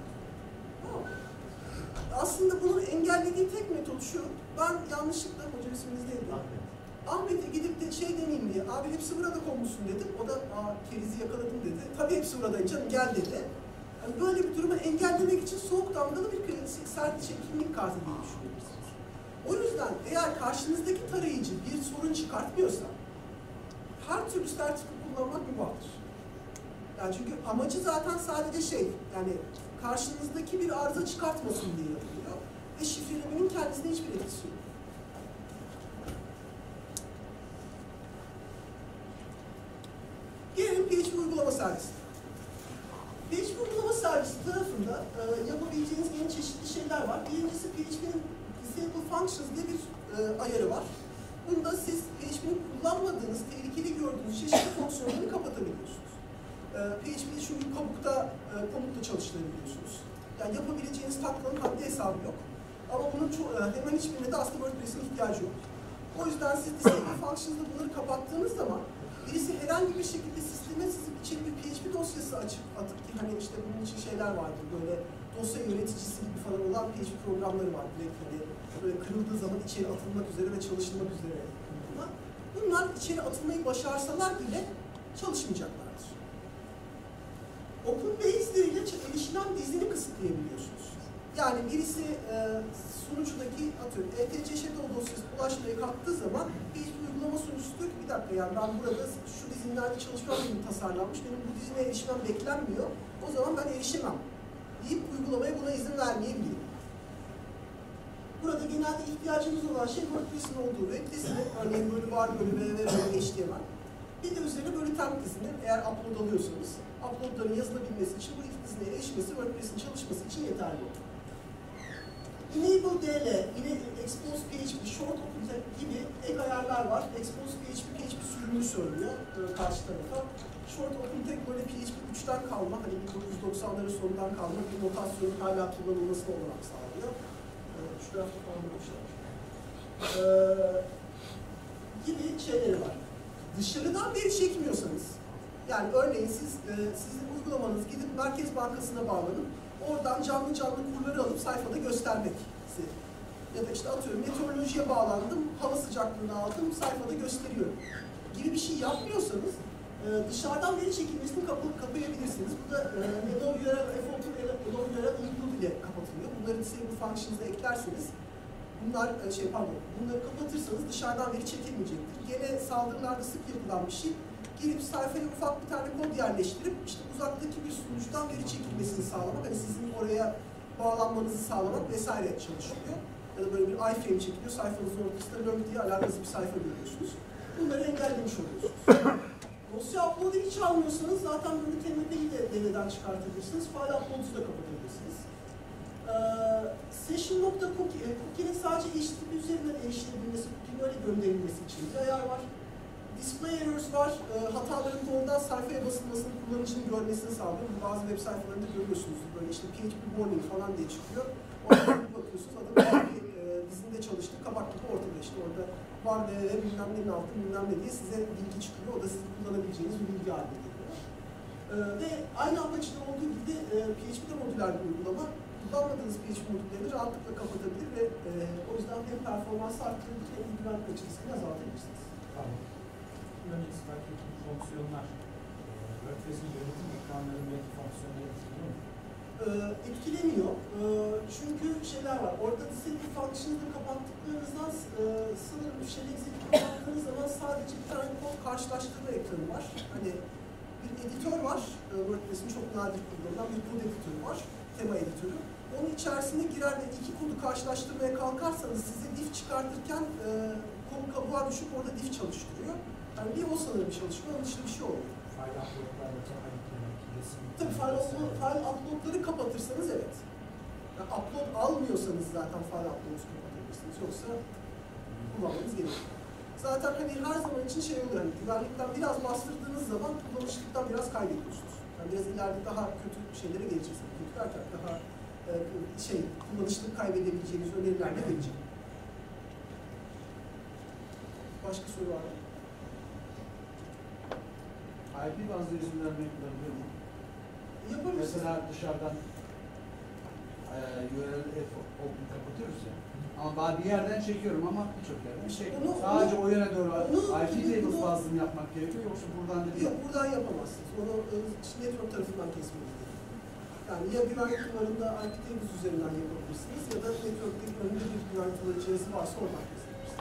Aslında bunu engellediği tek metot şu. Ben yanlışlıkla, hocam isminiz neydi? Ahmet'e gidip de şey demeyeyim diye, abi hepsi burada konmuşsun dedim. O da kerizi yakaladım dedi. Tabii hepsi buradayım canım gel dedi. Yani böyle bir durumu engellemek için Soğuk Damgalı bir sert kimlik kartı diye düşünüyorsunuz. O yüzden eğer karşınızdaki tarayıcı bir sorun çıkartmıyorsa her türlü sertifika kullanmak mübahtır. Yani çünkü amacı zaten sadece şey, yani karşınızdaki bir arıza çıkartmasın diye yapılıyor ve şifrelemenin kendisine hiçbir etkisi yok. Gelelim PHP uygulama servisi. PHP uygulama servisi tarafında yapabileceğiniz yeni çeşitli şeyler var. Birincisi PHP'nin Disable Functions diye bir ayarı var. Bunda siz PHP'nin kullanmadığınız, tehlikeli gördüğünüz çeşitli fonksiyonları kapatabiliyorsunuz. PHP'de çünkü komutla çalıştırabiliyorsunuz. Yani yapabileceğiniz taklanın haddi hesabı yok. Ama bunun hemen hiçbirine de aslında WordPress'in ihtiyacı yok. O yüzden siz Disable Functions'da bunları kapattığınız zaman birisi herhangi bir şekilde sisteme sizin içeri bir PHP dosyası atıp ki hani işte bunun için şeyler vardır, böyle dosya yöneticisi gibi falan olan PHP programları var. Direkt hani böyle kırıldığı zaman içeri atılmak üzere ve çalışılmak üzere. Bunlar içeri atılmayı başarsalar bile çalışmayacaklardır. OpenBase ile erişilen dizini kısıtlayabiliyorsunuz. Yani birisi sunucudaki atıyorum ETC Shadow dosyası ulaşmaya kalktığı zaman bir uygulama sunucusu diyor ki bir dakika yani ben burada şu dizinlerde çalışmam gibi tasarlanmış, benim bu dizine erişmem beklenmiyor, o zaman ben erişemem deyip uygulamaya buna izin vermeyebilirim. Burada genelde ihtiyacımız olan şey WordPress'in olduğu web dizini, örneğin böyle var böyle böyle HTML. Bir de üzerine böyle temp dizini, eğer upload alıyorsanız, uploadların yazılabilmesi için bu iki dizine erişmesi WordPress'in çalışması için yeterli olur. Enable DL, yine Expose PHP, Short OpenText gibi ek ayarlar var. Expose PHP sürümünü söylüyor karşı tarafa. Short OpenText böyle PHP 3'ten kalma, hani 1990'ların sonundan kalma bir notasyonun hala kullanılmasını olarak sağlıyor. Şu tarafta falan bulmuşlar. Gibi şeyleri var. Dışarıdan veri çekmiyorsanız, yani örneğin sizin uygulamanız gidip Merkez Bankası'na bağlanıp oradan canlı kurları alıp sayfada göstermek. Ya da işte atıyorum meteorolojiye bağlandım, hava sıcaklığını aldım, sayfada gösteriyorum gibi bir şey yapmıyorsanız dışarıdan veri çekilmesini kapayabilirsiniz. Bu da URL include ile kapatılıyor. Bunları Disable Functions'a eklerseniz bunları kapatırsanız dışarıdan veri çekilmeyecektir. Gene saldırılarda sık yapılan bir şey. Girip sayfaya ufak bir tane kod yerleştirip işte uzaktaki bir sunucudan veri çekilmesini sağlamak, hani sizin oraya bağlanmanızı sağlamak vesaire çalışıyor. Ya da böyle bir iframe çekiliyor, sayfanızın ortasında lönk diye alakasız bir sayfa görüyorsunuz. Bunları engellemiş oluyorsunuz. Dosya upload'u hiç almıyorsanız zaten bunu TMP'yi de devreden çıkartabilirsiniz. File upload'u da kapatabilirsiniz. Session.cookie'nin sadece HTTP üzerinden erişilebilmesi, cookie'nin öyle gönderilmesi için bir ayar var. Display errors var. Hataların doğrudan sayfaya basılmasını, kullanıcının görmesini sağlıyor. Bazı web sayfalarında görüyorsunuz. Böyle işte PHP warning falan diye çıkıyor. Orada bir bakıyorsunuz. Adamın dizinde çalıştığı kabak gibi ortada işte. Orada var ve bilmem neyin altı bilmem ne diye size bilgi çıkıyor. O da sizin kullanabileceğiniz bir bilgi haline geliyor. Ve aynı Apache'de olduğu gibi PHP'de modüler bir uygulama. Kullanmadığınız PHP modüllerini rahatlıkla kapatabilir ve o yüzden hem performansı arttırabilir hem güvenlik açısını azaltabilirsiniz. Tamam. Öncesi belki fonksiyonlar, WordPress'in yönetim ekranlarındaki fonksiyonları etkiliyor mu? Etkilemiyor. Çünkü şeyler var. Orada disable function'ı kapattıklarınızdan sanırım shell execute kapattığınız zaman sadece bir tane kod karşılaştırma ekranı var. Hani bir editör var. WordPress'in çok nadir kullanılan bir kod editörü var. Tema editörü. Onun içerisine girer ve iki kodu karşılaştırmaya kalkarsanız size diff çıkartırken konu kabuğa düşüp orada diff çalıştırıyor. Yani bir o sanırım çalışmıyor, onun dışında bir şey olmuyor. File upload'larla tema yüklemek, resim... Tabii file upload'ları kapatırsanız evet. Yani upload almıyorsanız zaten file upload'u kapatabilirsiniz. Yoksa kullanmanız gerekiyor. Zaten hani her zaman için şey olur, hani güvenlikten biraz bastırdığınız zaman kullanışlıktan biraz kaybediyorsunuz. Yani biraz ileride daha kötü şeylere geleceksiniz. Kötü derken daha kullanışlık kaybedebileceğiniz öneriler de gelecek. Başka soru var mı? IP bazlı isimler yapılabiliyor mu? Yapabilirsiniz. Mesela dışarıdan URL open kapatıyoruz ya. Ama ben bir yerden çekiyorum ama birçok yerden çekmiyorum. Sadece o yere doğru IP tables bazlı mı yapmak gerekiyor yoksa buradan da değil? Yok, buradan yapamazsınız. Onu network tarafından kesmeniz gerekiyor. Yani ya güvenlik duvarında IP tables üzerinden yapabilirsiniz ya da network'teki önünde bir güvenlik duvarı cihazı varsa oradan kesebilirsiniz.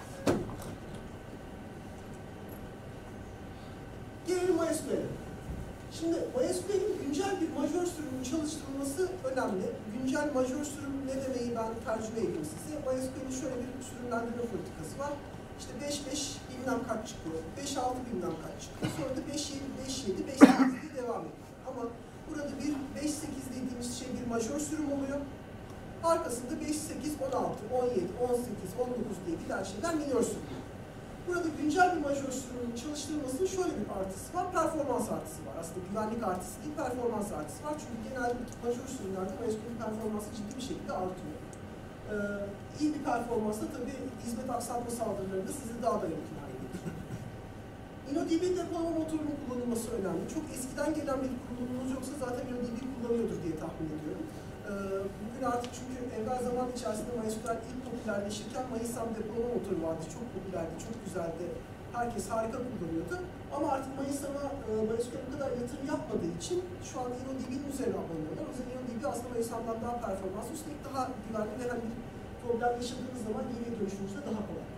Gelelim MySQL'e. Şimdi MySQL'in güncel bir majör sürümünün çalıştırılması önemli. Güncel majör sürüm ne demeyi ben tercüme edeyim size. MySQL'in şöyle bir sürümlendirme politikası var. İşte 5.5 bilmem kaç çıkıyor, 5.6 bilmem kaç çıkıyor. Sonra da 5.7, 5.7, 5.8 diye devam ediyor. Ama burada bir 5.8 dediğimiz şey bir majör sürüm oluyor. Arkasında 5.8, 16, 17, 18, 19 diye giden şeyler minör sürüm. Burada güncel bir majör sürümünün çalıştırılmasının şöyle bir artısı var, performans artısı var. Aslında güvenlik artısı değil, performans artısı var. Çünkü genelde bu tip majör sürümlerde MySQL'in performansı ciddi bir şekilde artıyor. İyi bir performansla tabii hizmet aksatma saldırılarında sizi daha dayanıklı hale getirir. InnoDB depolama motorunun kullanılması önemli. Çok eskiden gelen bir kurulumunuz yoksa zaten InnoDB kullanıyordur diye tahmin ediyorum. Bugün artık çünkü evvel zaman içerisinde MySQL ilk popülerleşirken MySQL depolama motoru vardı. Çok popülerdi, çok güzeldi. Herkes harika kullanıyordu. Ama artık MySQL bu kadar yatırım yapmadığı için şu an InnoDB'nin üzerine abanıyorlar. O yüzden InnoDB aslında MySQL'dan daha performanslı, üstelik daha güvenli ve hani bir problem yaşadığınız zaman geriye dönüşünüzde daha kolay.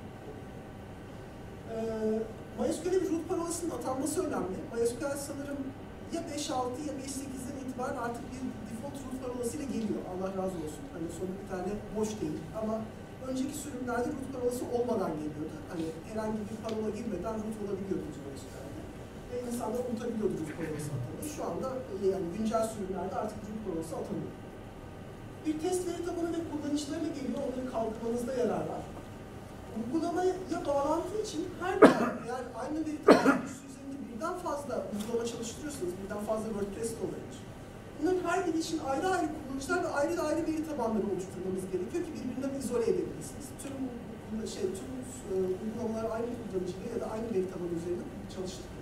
MySQL'e bir root parolasının atanması önemli. MySQL sanırım ya 5.6 ya 5.8'den itibaren artık bir default root parolasıyla geliyor. Allah razı olsun. Hani sonu bir tane boş değil. Ama önceki sürümlerde root parolası olmadan geliyordu. Hani herhangi bir parola girmeden root olabiliyordu MySQL'de. Ve insanlar unutabiliyordu root parolası atamayı. Şu anda yani güncel sürümlerde artık root parolası atamıyor. Bir test veri tabanı ve kullanıcılarına geliyor. Onları kaldırmanızda yarar var. Uygulamaya bağlantı için her bir eğer aynı veri tabanı üzerinde birden fazla uygulama çalıştırıyorsanız, birden fazla WordPress de olabilir. Bunların her biri için ayrı ayrı kullanıcılar ve ayrı veri tabanları oluşturmamız gerekiyor ki birbirinden izole edebilirsiniz. Tüm uygulamalar aynı kullanıcıyla ya da aynı veri tabanı üzerinde çalıştırılıyor.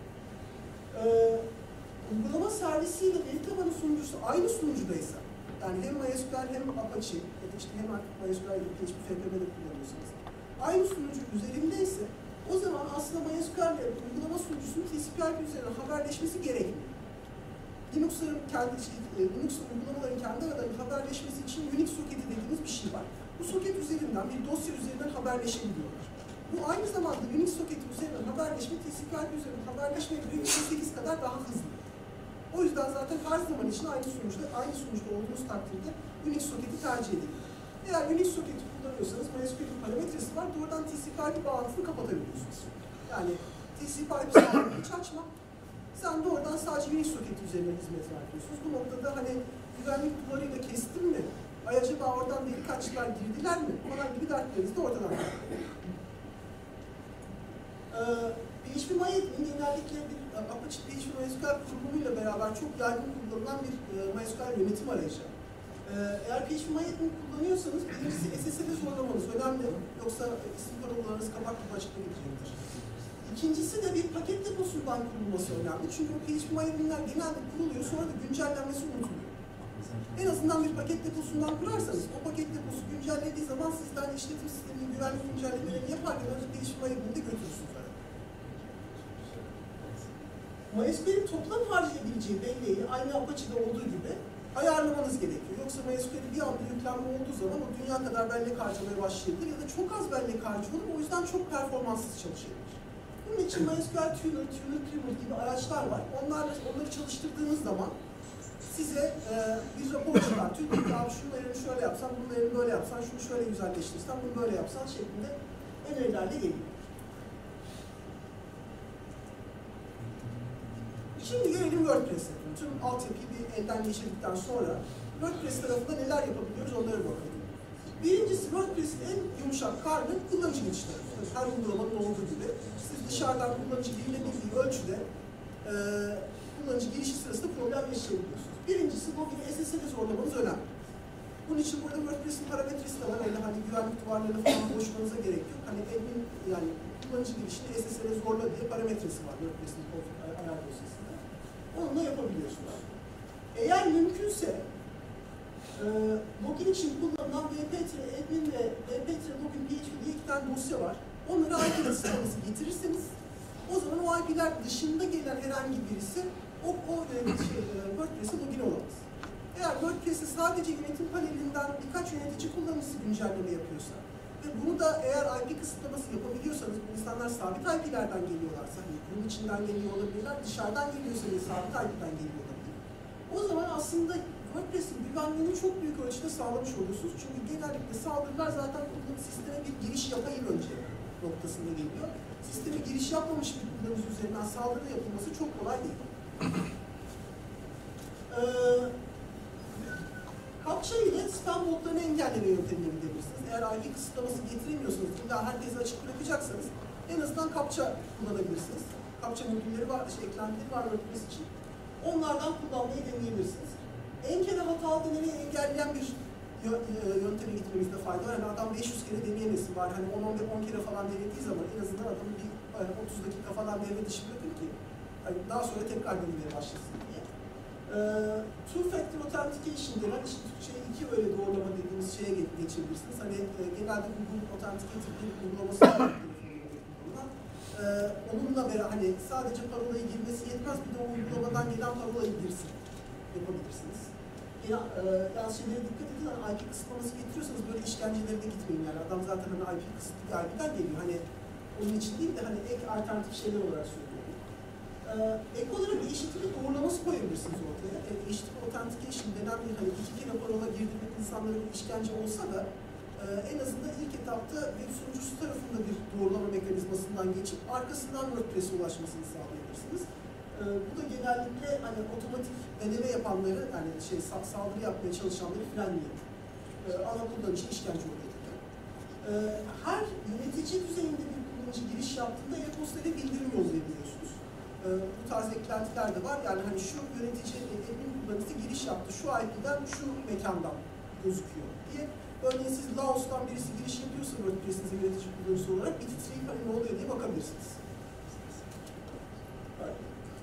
Uygulama servisiyle veri tabanı sunucusu aynı sunucudaysa, yani hem MySQL hem Apache ya da işte hem MySQL gibi PHP FPM'de kullanıyorsanız, aynı sunucu üzerindeyse o zaman aslında MySQL ile uygulama sunucusunun TCP/IP üzerine haberleşmesi gerekmiyor. Linux uygulamaların kendi aralarında haberleşmesi için Unix soketi dediğimiz bir şey var. Bu soket üzerinden, bir dosya üzerinden haberleşebiliyorlar. Bu aynı zamanda Unix soketi üzerinden haberleşme, TCP/IP üzerinden haberleşme gibi %8 kadar daha hızlı. O yüzden zaten her zaman için aynı sunucuda olduğunuz takdirde Unix soketi tercih edin. Eğer Unix soketi kullanıyorsanız MySQL'in parametresi var, doğrudan TCP/IP bağlantısını kapatabiliyorsunuz. Yani TCP/IP sağlamayı hiç açma. Sen de oradan sadece Unix soketi üzerinden hizmet veriyorsunuz. Bu noktada hani güvenlik duvarıyla kestim mi? Ay acaba oradan deli kaççılar girdiler mi? Falan gibi dertleriniz de ortadan kalkıyor. PHP-MyAdmin genellikle bir Apache PHP-MySQL kurulumuyla beraber çok yaygın kullanılan bir MySQL yönetim arayışı. Eğer PHP-MyAdmin kullanıyorsanız birincisi SSL'e zorlamanız önemli. Yoksa isim parolalarınız kapak gibi açıkta gidecektir. İkincisi de bir paket deposundan kurulması önemli. Çünkü o PHP-MyAdmin'ler genelde kuruluyor, sonra da güncellenmesi unutuluyor. En azından bir paket deposundan kurarsanız, o paket deposu güncellediği zaman sizden işletim sisteminin güvenlik güncellemelerini yaparken önce PHP-MyAdmin'de götürürsünüz. MySQL'in toplam harcayabileceği belleği aynı Apache'de olduğu gibi ayarlamanız gerekiyor. Yoksa MySQL'e bir anda yüklenme olduğu zaman o dünya kadar bellek harcamaya başlayabilir ya da çok az bellek harcıyor, o yüzden çok performanssız çalışabilir. Bunun için MySQL Tuner, Tuner gibi araçlar var. Onları çalıştırdığınız zaman size bir rapor çıkartıyor. Diyor ki abi şunun ayarını şöyle yapsan, bunun ayarını böyle yapsan, şunu şöyle güzelleştirsen, bunu böyle yapsan şeklinde önerilerle geliyor. Şimdi gelelim WordPress'e. Tüm altyapıyı bir elden geçirdikten sonra WordPress tarafında neler yapabiliyoruz onlara bakalım. Birincisi WordPress'in en yumuşak karnı kullanıcı girişleri. Her uygulamanın olduğu gibi. Siz dışarıdan kullanıcı girilebildiği ölçüde kullanıcı girişi sırasında problem yaşayabiliyorsunuz. Birincisi login SSL'e zorlamanız önemli. Bunun için burada WordPress'in parametresi de var. Öyle hani güvenlik duvarlarını falan boşmanıza gerek yok. Hani admin yani kullanıcı girişini SSL'e zorla diye parametresi var WordPress'in ayar dosyasında. Onunla yapabiliyorsunuz. Eğer mümkünse login için kullanılan wp-admin ve wp-login PHP diye 2 tane dosya var. Onları IP sıralaması getirirseniz o zaman o IP'ler dışında gelen herhangi birisi WordPress'e login olamaz. Eğer WordPress'e sadece yönetim panelinden birkaç yönetici kullanıcısı güncelleme yapıyorsa ve bunu da eğer IP kısıtlaması yapabiliyorsanız, bu insanlar sabit IP'lerden geliyorlarsa, hani bunun içinden geliyor olabilirler, dışarıdan geliyorsa ve sabit IP'den geliyor olabilir. O zaman aslında WordPress'in güvenliğini çok büyük ölçüde sağlamış oluyorsunuz. Çünkü genellikle saldırılar zaten sisteme bir giriş yapayım önce noktasında geliyor. Sisteme giriş yapmamış bir kullanıcı üzerinden saldırı yapılması çok kolay değil. Captcha ile spam botlarını engelleme yöntemine gidebilirsiniz. Eğer IP kısıtlaması getiremiyorsanız, illa herkese açık bırakacaksanız en azından Captcha kullanabilirsiniz. Captcha modülleri var, eklentileri var WordPress için. Onlardan kullanmayı deneyebilirsiniz. En kere hatalı denemeyi engelleyen bir yönteme gitmemizde fayda var. Yani adam 500 kere deneyemesin var. Hani 10 kere falan denediği zaman en azından adamı bir 30 dakika falan devre dışı bırakır ki hani daha sonra tekrar denemeye başlasın diye. Two-factor authentication denen, işte Türkçe'ye 2 öyle doğrulama dediğimiz şeye geçebilirsiniz. Hani genelde Google Authenticator bir uygulaması var. Onunla beraber hani sadece parolayı girmesi yetmez, bir de o uygulamadan gelen parolayı girsin yapabilirsiniz. Yalnız şeylere dikkat edin, hani IP kısıtlaması getiriyorsanız böyle işkencelere de gitmeyin yani. Adam zaten hani IP kısıtlı bir IP'den geliyor. Hani onun için değil de hani ek alternatif şeyler olarak söylüyorum. Ek olarak eşitlik doğrulaması koyabilirsiniz ortaya. Eşitlik authentication denen bir hani 2 kere parola girdirmek insanlara bir işkence olsa da en azından ilk etapta web sunucusu tarafında bir doğrulama mekanizmasından geçip arkasından WordPress'e ulaşmasını sağlayabilirsiniz. Bu da genellikle hani otomatik deneme yapanları, yani saldırı yapmaya çalışanları frenliyor. Ana kullanıcı işkence oluyor. Her yönetici düzeyinde bir kullanıcı giriş yaptığında e-posta ile bildirim yollayabiliyorsunuz. Bu tarz eklentiler de var. Yani hani şu yönetici, admin kullanıcısı giriş yaptı, şu IP'den, şu mekandan gözüküyor diye. Örneğin siz Laos'tan birisi giriş yapıyorsa WordPress'inize yönetici kullanıcısı olarak bir titreyip hani ne oluyor diye bakabilirsiniz. Evet.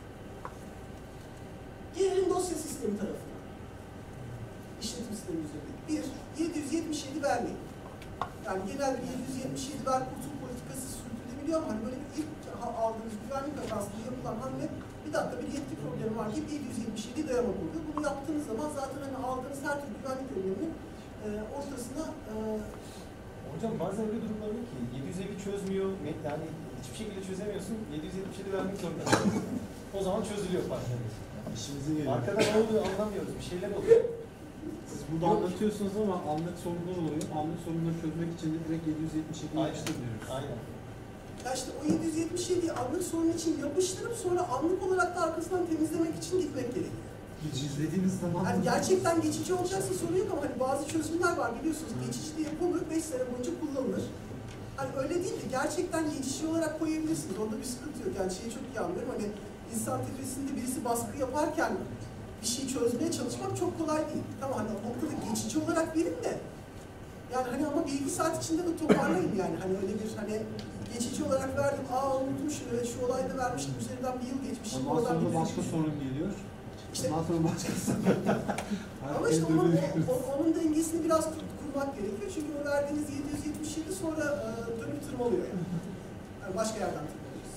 Gelelim dosya sistemi tarafına. İşletim sistemi üzerinde. 777 vermeyin. Yani genel bir 777 ver kurtul politikası sürdürülebiliyor ama hani böyle bir ilk aldığınız güvenlik hatasında yapılan hamle bir dakika bir yetki problemi var deyip 777 dayamak oluyor. Bunu yaptığınız zaman zaten hani aldığınız her türlü güvenlik önleminin ortasına Hocam bazen öyle durumlar oluyor ki 750 çözmüyor, yani hiçbir şekilde çözemiyorsun, 777 vermek zorundasın. O zaman çözülüyor partnerimiz. İşimize geliyor. Arkada ne oluyor anlamıyoruz, bir şeyler oluyor. Siz burada anlatıyorsunuz ama anlık sorunlar oluyor. Anlık sorunları çözmek için de direkt 777 yapıştır diyoruz. Aynen. ya işte o 777'yi anlık sorun için yapıştırıp sonra anlık olarak da arkasından temizlemek için gitmek gerekiyor. İzlediğiniz zaman Yani gerçekten geçici olacaksa sorun yok ama hani bazı çözümler var biliyorsunuz. Geçici de yapılır, 5 sene boyunca kullanılır. hani öyle değil de gerçekten geçici olarak koyabilirsiniz. Onda bir sıkıntı yok. Yani şeyi çok iyi anlıyorum. Hani insan tepesinde birisi baskı yaparken bir şey çözmeye çalışmak çok kolay değil. Tamam hani o noktada geçici olarak verin de yani hani ama bir iki saat içinde de toparlayın yani. Hani öyle bir hani geçici olarak verdim. Unutmuşum. Evet şu olayda vermiştim. Üzerinden bir yıl geçmiş. Ondan sonra başka sorun geliyor. İşte, ondan sonra başka sorun. ama işte onun dengesini biraz kurmak gerekiyor. Çünkü o verdiğiniz 777 sonra dönüp tırmalıyor yani. Yani başka yerden tırmalıyoruz.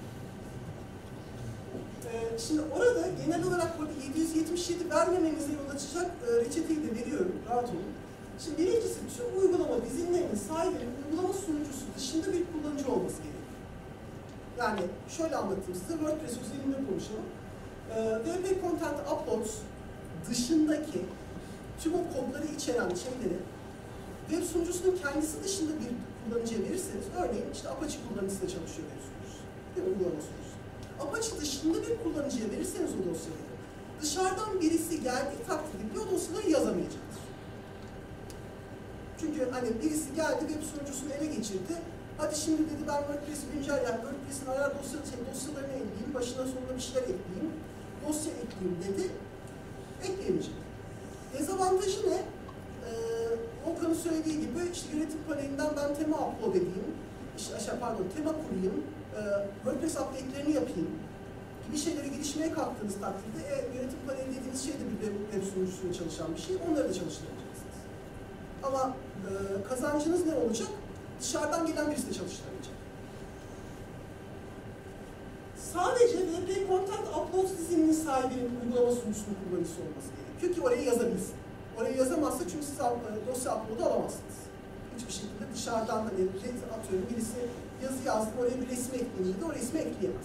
Şimdi orada genel olarak burada 777 vermemenize yol açacak reçeteyi de veriyorum. Rahat olun. Şimdi birincisi tüm uygulama dizinlerinin sahibinin uygulama sunucusu dışında bir kullanıcı olması gerekiyor. Yani şöyle anlatayım size, WordPress özelinde konuşalım. WP Content Uploads dışındaki tüm o kodları içeren şeyleri web sunucusunun kendisi dışında bir kullanıcıya verirseniz, örneğin işte Apache kullanıcısıyla çalışıyor web sunucusu, değil mi? Uygulama sunucusu. Apache dışında bir kullanıcıya verirseniz o dosyaları, dışarıdan birisi geldiği takdirde bile o dosyaları yazamayacaktır. Çünkü hani birisi geldi, web sunucusunu ele geçirdi. Hadi şimdi dedi ben WordPress'i güncelleyeyim, WordPress'in ayar dosyalarını ekleyeyim, başına sonuna bir şeyler ekleyeyim, dosya ekleyeyim dedi. Ekleyemeyecek. Dezavantajı ne? Okan'ın söylediği gibi işte yönetim panelinden ben tema upload edeyim, işte tema kurayım, WordPress update'lerini yapayım gibi şeylere girişmeye kalktığınız takdirde yönetim paneli dediğiniz şey de bir web sunucusuyla çalışan bir şey, onları da çalıştıracaksınız. Ama kazancınız ne olacak? Dışarıdan gelen birisi de çalıştıramayacak. Sadece WP Content Uploads dizininin sahibinin uygulama sunucusunun kullanıcısı olması gerekiyor ki oraya yazabilsin. Oraya yazamazsa çünkü siz dosya upload'u alamazsınız. Hiçbir şekilde dışarıdan hani atıyorum birisi yazı yazdı, oraya bir resim ekleyeyim dedi, o resmi ekleyemez.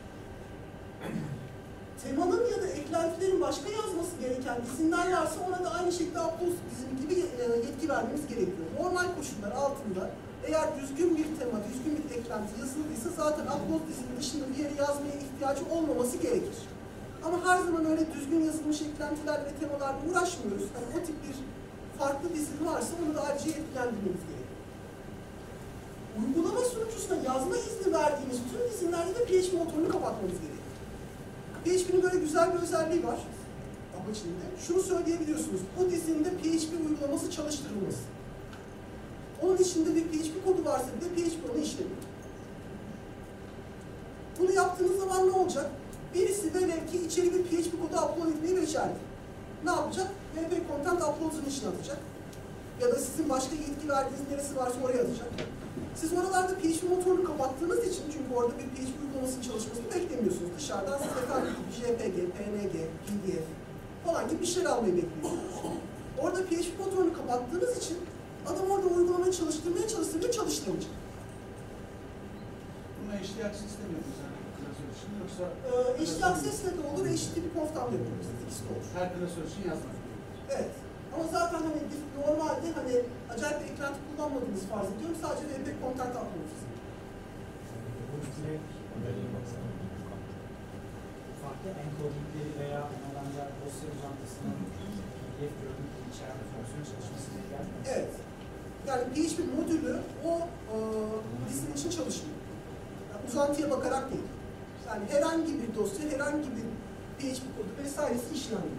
Temanın ya da eklentilerin başka yazması gereken dizinler varsa ona da aynı şekilde upload dizimi gibi yetki vermemiz gerekiyor. Normal koşullar altında eğer düzgün bir tema, düzgün bir eklenti yazıldıysa zaten upload dizinin dışında bir yere yazmaya ihtiyacı olmaması gerekir. Ama her zaman öyle düzgün yazılmış eklentiler ve temalarla uğraşmıyoruz. Yani o tip bir farklı dizin varsa onu da ayrıca yetkilendirmemiz gerekiyor. Uygulama sunucusuna yazma izni verdiğimiz tüm dizinlerde de PHP motorunu kapatmamız gerekiyor. PHP'nin böyle güzel bir özelliği var. Apache'de. Şunu söyleyebiliyorsunuz. Bu dizinde PHP uygulaması çalıştırılması. Onun içinde bir PHP kodu varsa bile PHP onu işlemiyor. Bunu yaptığınız zaman ne olacak? Birisi velev ki içeri bir PHP kodu upload etmeyi becerdi. Ne yapacak? WP Content Uploads'un içine atacak. Ya da sizin başka yetki verdiğiniz neresi varsa oraya atacak. Siz oralarda PHP motorunu kapattığınız için, çünkü orada bir PHP uygulamasının çalışmasını beklemiyorsunuz. Dışarıdan siz efendim JPG, PNG, PDF falan gibi bir şeyler almayı bekliyorsunuz. Orada PHP motorunu kapattığınız için adam orada uygulamayı çalıştırmaya çalıştıramayacak. Buna HTTP istemiyor musun? Klasör için yoksa... HTTP Access'le de olur, HTTP Conft'tan da yapabilirsiniz. İkisi de olur. Her klasör için yazmak. Evet. Ama zaten hani normalde hani acayip bir eklenti kullanmadığınızı farz ediyorum. Sadece WP Content Uploads. Farklı encodingleri veya onlardan dosya uzantısının PDF görüntü içerme fonksiyonu çalışmasına gelmiyor. Evet. Yani PHP modülü o dizin için çalışmıyor. Yani uzantıya bakarak değil. Yani herhangi bir dosya, herhangi bir PHP kodu vesairesi işlenmiyor.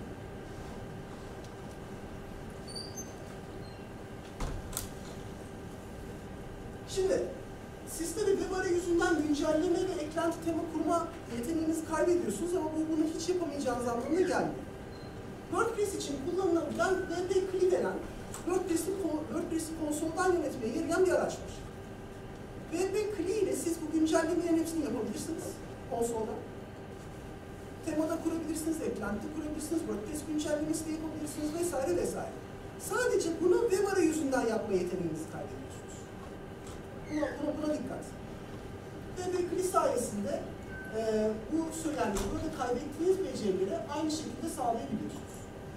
Şimdi, siz tabii web arayüzünden güncelleme ve eklenti tema kurma yeteneğinizi kaybediyorsunuz ama bunu hiç yapamayacağınız anlamına gelmiyor. WordPress için kullanılabilen WP CLI denen WordPress'i konsoldan yönetmeye yarayan bir araç var. WP CLI ile siz bu güncellemelerin hepsini yapabilirsiniz konsoldan. Temada kurabilirsiniz, eklenti kurabilirsiniz, WordPress güncellemesi de yapabilirsiniz vesaire vesaire. Sadece bunu web arayüzünden yapma yeteneğinizi kaybediyorsunuz. Buna dikkat. WP CLI sayesinde bu söylendiği, burada kaybettiğiniz becerileri aynı şekilde sağlayabiliyorsunuz.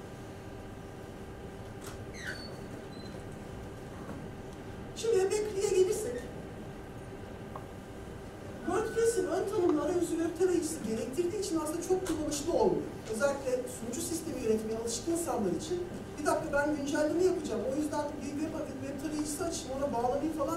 Şimdi WP CLI'ye gelirsek, WordPress'in ön tanımlı arayüzü web tarayıcısı gerektirdiği için aslında çok kullanışlı olmuyor. Özellikle sunucu sistemi yönetmeye alışkın insanlar için bir dakika ben güncelleme yapacağım, o yüzden bir web tarayıcısı açayım, ona bağlanayım falan demek büyük bir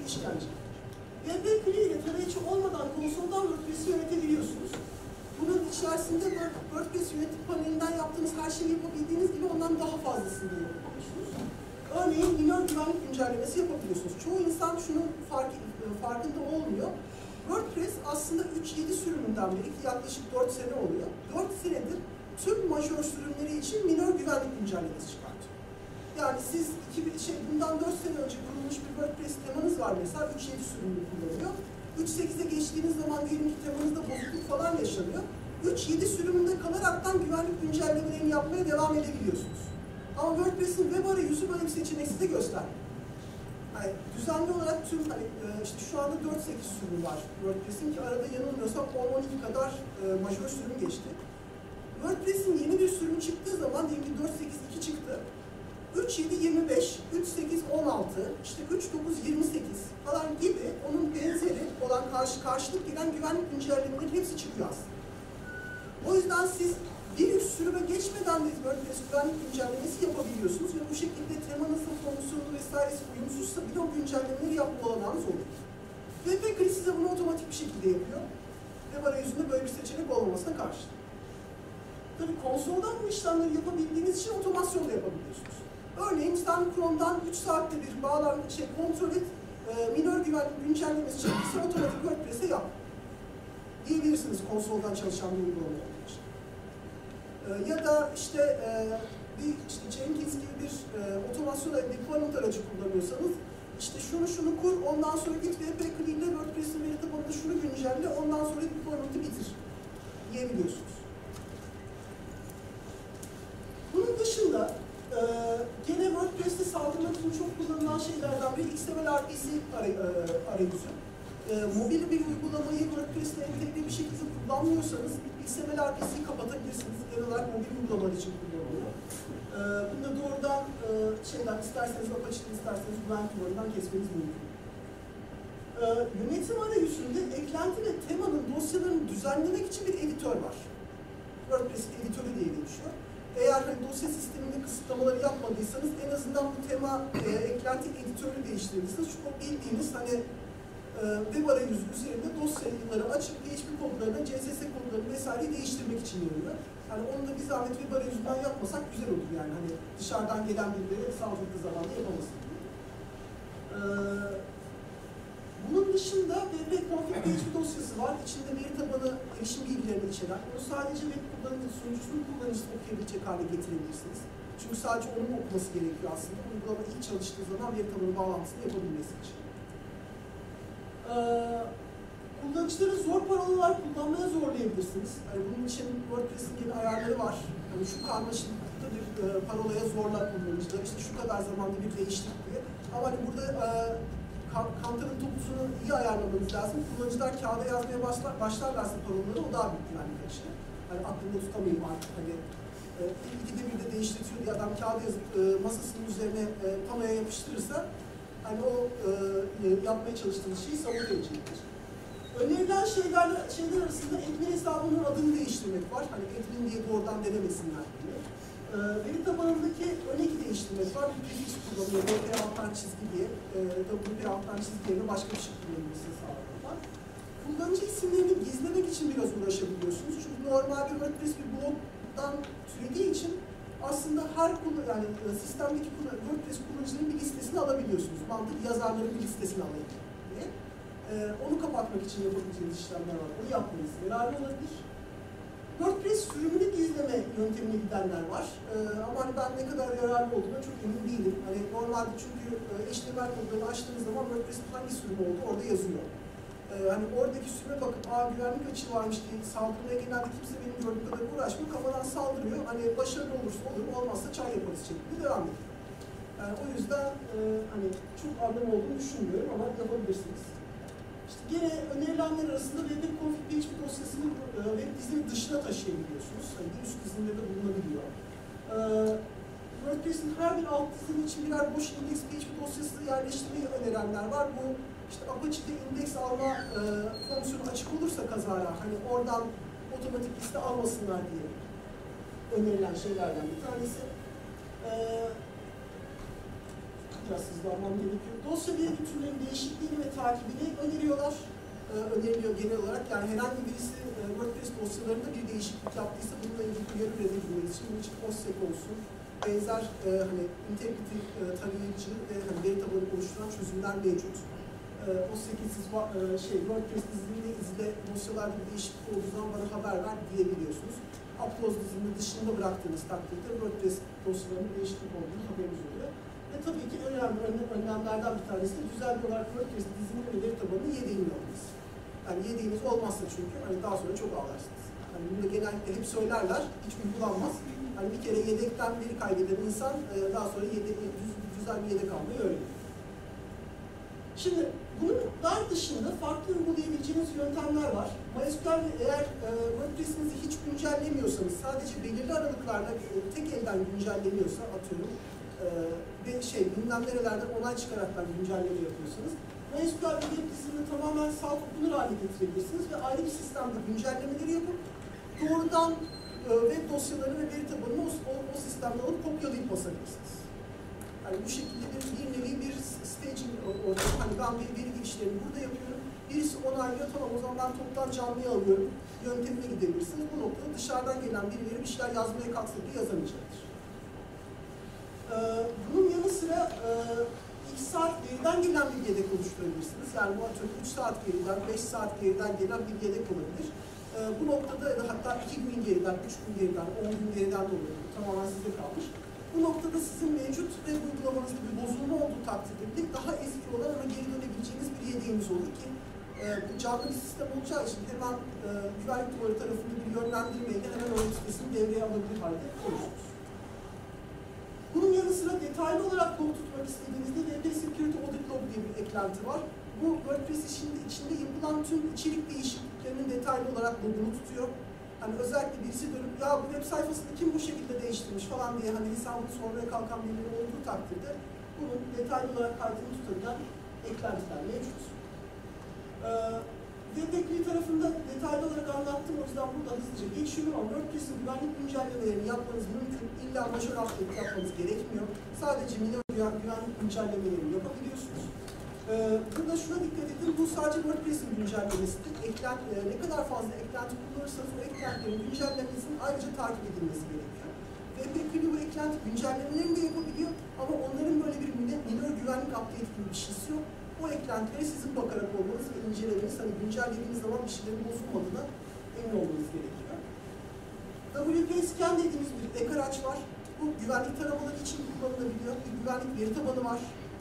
bir işkence. VB CLI ile tarayıcı olmadan konsoldan WordPress'i yönetebiliyorsunuz. Bunun içerisinde WordPress yönetim panelinden yaptığınız her şeyi yapabildiğiniz gibi ondan daha fazlasını da yapabiliyorsunuz. Örneğin minor güvenlik güncellemesi yapabiliyorsunuz. Çoğu insan şunun farkında olmuyor. WordPress aslında 3.7 sürümünden beri, yaklaşık 4 sene oluyor. 4 senedir tüm majör sürümleri için minor güvenlik güncellemesi çıkartıyor. Yani siz bundan 4 sene önce kurulmuş bir WordPress temanız var mesela, 3.7 sürümünü kullanıyor. 3.8'e geçtiğiniz zaman diyelim ki temanızda bozukluk falan yaşanıyor. 3.7 sürümünde kalaraktan güvenlik güncellemelerini yapmaya devam edebiliyorsunuz. Ama WordPress'in web arayüzü böyle bir seçenek size göstermiyor. Yani düzenli olarak tüm, işte şu anda 4.8 sürümü var WordPress'in ki arada yanılmıyorsam 10-12 kadar majör sürüm geçti. WordPress'in yeni bir sürümü çıktığı zaman diyelim ki 4.8.2 çıktı. 3.7.25, 3.8.16, işte 3.9.28 falan gibi onun benzeri olan karşılık gelen güvenlik güncellemelerinin hepsi çıkıyor aslında. O yüzden siz bir üst sürüme geçmeden de WordPress güvenlik güncellemesi yapabiliyorsunuz ve bu şekilde temanızın fonksiyonu vesairesi uyumsuzsa bile o güncellemeleri yapma olanağınız olur. VB CLI size bunu otomatik bir şekilde yapıyor. Web arayüzünde böyle bir seçenek olmamasına karşı. Tabii konsoldan bu işlemleri yapabildiğiniz için otomasyon da yapabiliyorsunuz. Örneğin sen Chrome'dan 3 saatte bir kontrol et, minor güvenlik güncellemesi çekilse otomatik WordPress'e yap diyebilirsiniz konsoldan çalışan bir uygulama olduğu için. Ya da işte Jenkins gibi bir otomasyon deployment aracı kullanıyorsanız işte şunu kur, ondan sonra git VB CLI ile WordPress'in veri tabanında şunu güncelle, ondan sonra deployment'ı bitir diyebiliyorsunuz. Bunun dışında gene WordPress'te saldırmak için çok kullanılan şeylerden biri XML RPC arayüzü. Mobil bir uygulamayı WordPress'le entegre bir şekilde kullanmıyorsanız XML RPC'yi kapatabilirsiniz. Genel olarak mobil uygulamalar için kullanılıyor. Bunu da doğrudan isterseniz Apache'den isterseniz Ubuntu duvarından kesmeniz mümkün. Yönetim arayüzünde eklenti ve temanın dosyalarını düzenlemek için bir editör var. WordPress editörü diye geçiyor. Eğer dosya sisteminde kısıtlamaları yapmadıysanız en azından bu tema eklenti editörü değiştirebilirsiniz. Çünkü o bildiğiniz web arayüzü üzerinde dosyaları açıp PHP kodlarını, CSS kodlarını vesaireyi değiştirmek için yarıyor. Yani onu da bir zahmet web arayüzünden yapmasak güzel olur yani. Hani dışarıdan gelen birileri saldırdığı zaman da yapamasın. Bunun dışında web-config PHP dosyası var. İçinde veri tabanı erişim bilgilerini içeren. Bunu sadece web sunucusunun kullanıcısı okuyabilecek hale getirebilirsiniz. Çünkü sadece onun okuması gerekiyor aslında. Uygulama ilk çalıştığı zaman veri tabanı bağlantısını yapabilmesi için. Kullanıcıları zor parolalar kullanmaya zorlayabilirsiniz. Yani bunun için WordPress'in yeni ayarları var. Yani şu karmaşıklıkta bir parolaya zorla kullanıcılar. İşte şu kadar zamanda bir değiştir diye. Ama hani burada kantarın topusunu iyi ayarlamanız lazım. Kullanıcılar kağıda yazmaya başlarlarsa parolaları o daha büyük güvenlik açığı. Hani aklımda tutamayayım artık. Hani ikide bir de değiştirtiyor diye adam kağıda yazıp masasının üzerine panoya yapıştırırsa hani o yapmaya çalıştığınız şeyi sabote edecektir. Önerilen şeyler arasında admin hesabının adını değiştirmek var. Hani admin diye doğrudan denemesinler diye. Veri tabanındaki öneki değiştirmek var. Bir prefix kullanıyor. WP alttan çizgi diye. WP alttan çizgi yerine başka bir şey kullanılmasını sağlamak. Kullanıcı isimlerini gizlemek için biraz uğraşabiliyorsunuz. Çünkü normalde WordPress bir blogdan türediği için aslında her sistemdeki WordPress kullanıcıların bir listesini alabiliyorsunuz. Mantık yazarların bir listesini alayım diye. Onu kapatmak için yapabileceğiniz işlemler var. Onu yapmanız yararlı olabilir. WordPress sürümünü gizleme yöntemine gidenler var. Ama hani ben ne kadar yararlı olduğuna çok emin değilim. Hani normalde çünkü HTML kodlarını açtığınız zaman WordPress'in hangi sürüm oldu orada yazıyor. Hani oradaki sürüme bakıp güvenlik açığı varmış diye saldırmaya genelde kimse benim gördüğüm kadar uğraşmıyor. Kafadan saldırıyor. Hani başarılı olursa olur, olmazsa çay yaparız şeklinde devam ediyor. Yani o yüzden hani çok anlamı olduğunu düşünmüyorum ama yapabilirsiniz. İşte gene önerilenler arasında web-config PHP dosyasını web dizinin dışına taşıyabiliyorsunuz. Hani bir üst dizinde de bulunabiliyor. WordPress'in her bir alt dizinin için birer boş index PHP dosyası yerleştirmeyi önerenler var. Bu işte Apache'de indeks alma fonksiyonu açık olursa kazara hani oradan otomatik liste almasınlar diye önerilen şeylerden bir tanesi. biraz hızlanmam gerekiyor. Dosya veri bütünlerinin değişikliğini ve takibini öneriyorlar. Öneriliyor genel olarak. Yani herhangi birisi WordPress dosyalarında bir değişiklik yaptıysa bununla ilgili uyarı üretebilmeniz için bunun için OSSEC olsun, benzer hani integrity tarayıcı ve hani veri tabanı oluşturan çözümler mevcut. OSSEC'i siz WordPress diziliminde izle dosyalarda bir değişiklik olduğu zaman bana haber ver diyebiliyorsunuz. Upload dizilimi dışında bıraktığınız takdirde WordPress dosyalarının değişiklik olduğunu haberiniz oluyor. Ve tabii ki önemli önlemlerden bir tanesi de düzenli olarak WordPress dizilimi ve veri tabanının yedeğinin olması. Yani yedeğiniz olmazsa çünkü hani daha sonra çok ağlarsınız. Hani bunu genellikle hep söylerler, hiç uygulanmaz. Hani bir kere yedekten veri kaybeden insan daha sonra güzel bir yedek almayı öğreniyor. Şimdi bunlar dışında farklı uygulayabileceğiniz yöntemler var. MySQL eğer WordPress'inizi hiç güncellemiyorsanız, sadece belirli aralıklarla tek elden güncelleniyorsa atıyorum ve bilmem nerelerden onay çıkaraktan güncelleme yapıyorsanız, MySQL ve web dizilimini tamamen salt okunur hale getirebilirsiniz ve ayrı bir sistemde güncellemeleri yapıp doğrudan web dosyalarını ve veri tabanını o sistemden alıp kopyalayıp basabilirsiniz. Yani bu şekilde bir nevi bir staging orada. Hani ben veri girişlerini burada yapıyorum. Birisi onaylıyor, tamam o zaman ben toptan canlıya alıyorum. Yöntemine gidebilirsiniz. Bu noktada dışarıdan gelen birileri bir şeyler yazmaya kalksa bile yazamayacaktır. Bunun yanı sıra x saat veriden gelen bir yedek oluşturabilirsiniz. Yani bu atıyorum 3 saat geriden, 5 saat geriden gelen bir yedek olabilir. Bu noktada ya da hatta 2 gün geriden, 3 gün geriden, 10 gün geriden de olabilir. Tamamen size kalmış. Bu noktada sizin mevcut web uygulamanızda bir bozulma olduğu takdirde bile daha eski olan ama geri dönebileceğiniz bir yedeğiniz olur ki bu canlı bir sistem olacağı için hemen güvenlik duvarı tarafında bir yönlendirmeyle hemen o sitesini devreye alabilir halde olursunuz. Bunun yanı sıra detaylı olarak log tutmak istediğinizde WP Security Audit Log diye bir eklenti var. Bu WordPress içinde yapılan tüm içerik değişikliklerinin detaylı olarak logunu tutuyor. Hani özellikle birisi dönüp ya bu web sayfasını kim bu şekilde değiştirmiş falan diye hani hesabını sormaya kalkan birileri olduğu takdirde bunun detaylı olarak kaydını tutabilen eklentiler mevcut. WebAPI tarafında detaylı olarak anlattım, o yüzden burada hızlıca geçiyorum ama WordPress'in güvenlik güncellemelerini yapmanız mümkün. İlla majör update yapmanız gerekmiyor. Sadece minor güvenlik güncellemelerini yapabiliyorsunuz. Burada şuna dikkat edin, bu sadece WordPress'in güncellemesidir. Ne kadar fazla eklenti kullanırsanız o eklentilerin güncellemesinin ayrıca takip edilmesi gerekiyor. WebAPI bu eklenti güncellemelerini de yapabiliyor ama onların böyle bir minor güvenlik update gibi bir şeysi yok. O eklentilere sizin bakarak olmanız ve incelemeniz, hani güncellediğiniz zaman bir şeylerin bozulmadığına emin olmanız gerekiyor. WP Scan dediğimiz bir ek araç var. Bu güvenlik taramaları için kullanılabiliyor. Bir güvenlik veri tabanı var.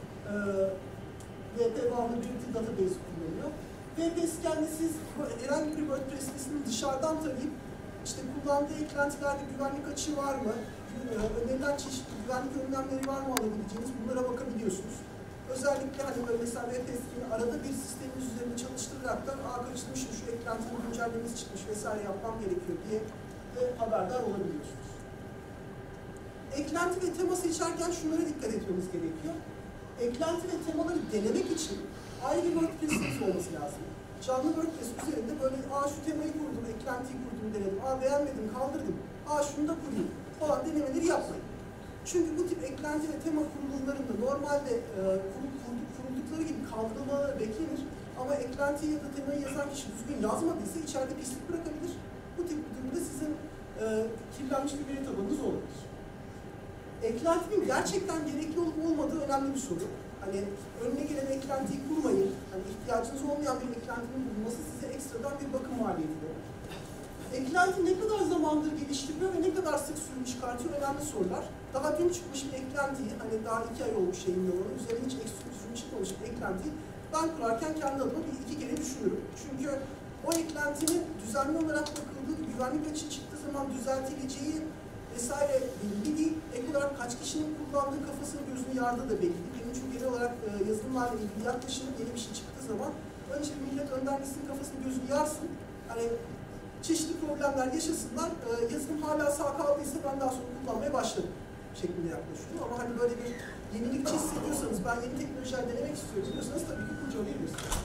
WP Vulnerability Database kullanılıyor. WP Scan'de siz herhangi bir WordPress sitesini dışarıdan tarayıp işte kullandığı eklentilerde güvenlik açığı var mı? Önerilen çeşitli güvenlik önlemleri var mı alabileceğiniz, bunlara bakabiliyorsunuz. Özellikle hani böyle mesela WPSC'nin arada bir sistemimiz üzerinde çalıştıraraktan kaçırmışım, şu eklentinin güncellemesi çıkmış vesaire yapmam gerekiyor diye haberdar olabiliyorsunuz. Eklenti ve tema seçerken şunlara dikkat etmemiz gerekiyor. Eklenti ve temaları denemek için ayrı bir WordPress'iniz olması lazım. Canlı WordPress üzerinde böyle şu temayı kurdum, eklentiyi kurdum denedim, beğenmedim, kaldırdım, şunu da kurayım falan denemeleri yapmayın. Çünkü bu tip eklenti ve tema kurulumlarında normalde kuruldukları gibi kaldırılmaları beklenir. Ama eklentiyi ya da temayı yazan kişi düzgün yazmadıysa içeride pislik bırakabilir. Bu tip bir durumda sizin kirlenmiş bir veri tabanınız olabilir. Eklentinin gerçekten gerekli olup olmadığı önemli bir soru. Hani önüne gelen eklentiyi kurmayın. Hani ihtiyacınız olmayan bir eklentinin bulunması size ekstradan bir bakım maliyeti verir. Eklenti ne kadar zamandır geliştiriliyor ve ne kadar sık sürüm çıkartıyor önemli sorular. Daha dün çıkmış bir eklentiyi, hani daha 2 ay olmuş yayınlamalı, üzerine hiç sürüm çıkmamış bir eklentiyi ben kurarken kendi adıma iki kere düşünüyorum. Çünkü o eklentinin düzenli olarak bakıldığı bir güvenlik açığı çıktığı zaman düzeltileceği vesaire belli değil. Ek olarak kaç kişinin kullandığı kafasını gözünü yardı da belli değil. Benim çünkü genel olarak yazılımlarla ilgili yaklaşımım yeni bir şey çıktığı zaman önce millet önden gitsin kafasını gözünü yarsın. Hani çeşitli problemler yaşasınlar, yazılım hala sağ kaldıysa ben daha sonra kullanmaya başladım şeklinde yaklaşıyorum. Ama hani böyle bir yenilikçi hissediyorsanız, ben yeni teknolojiler denemek istiyorum diyorsanız tabii ki kurcalayabilirsiniz.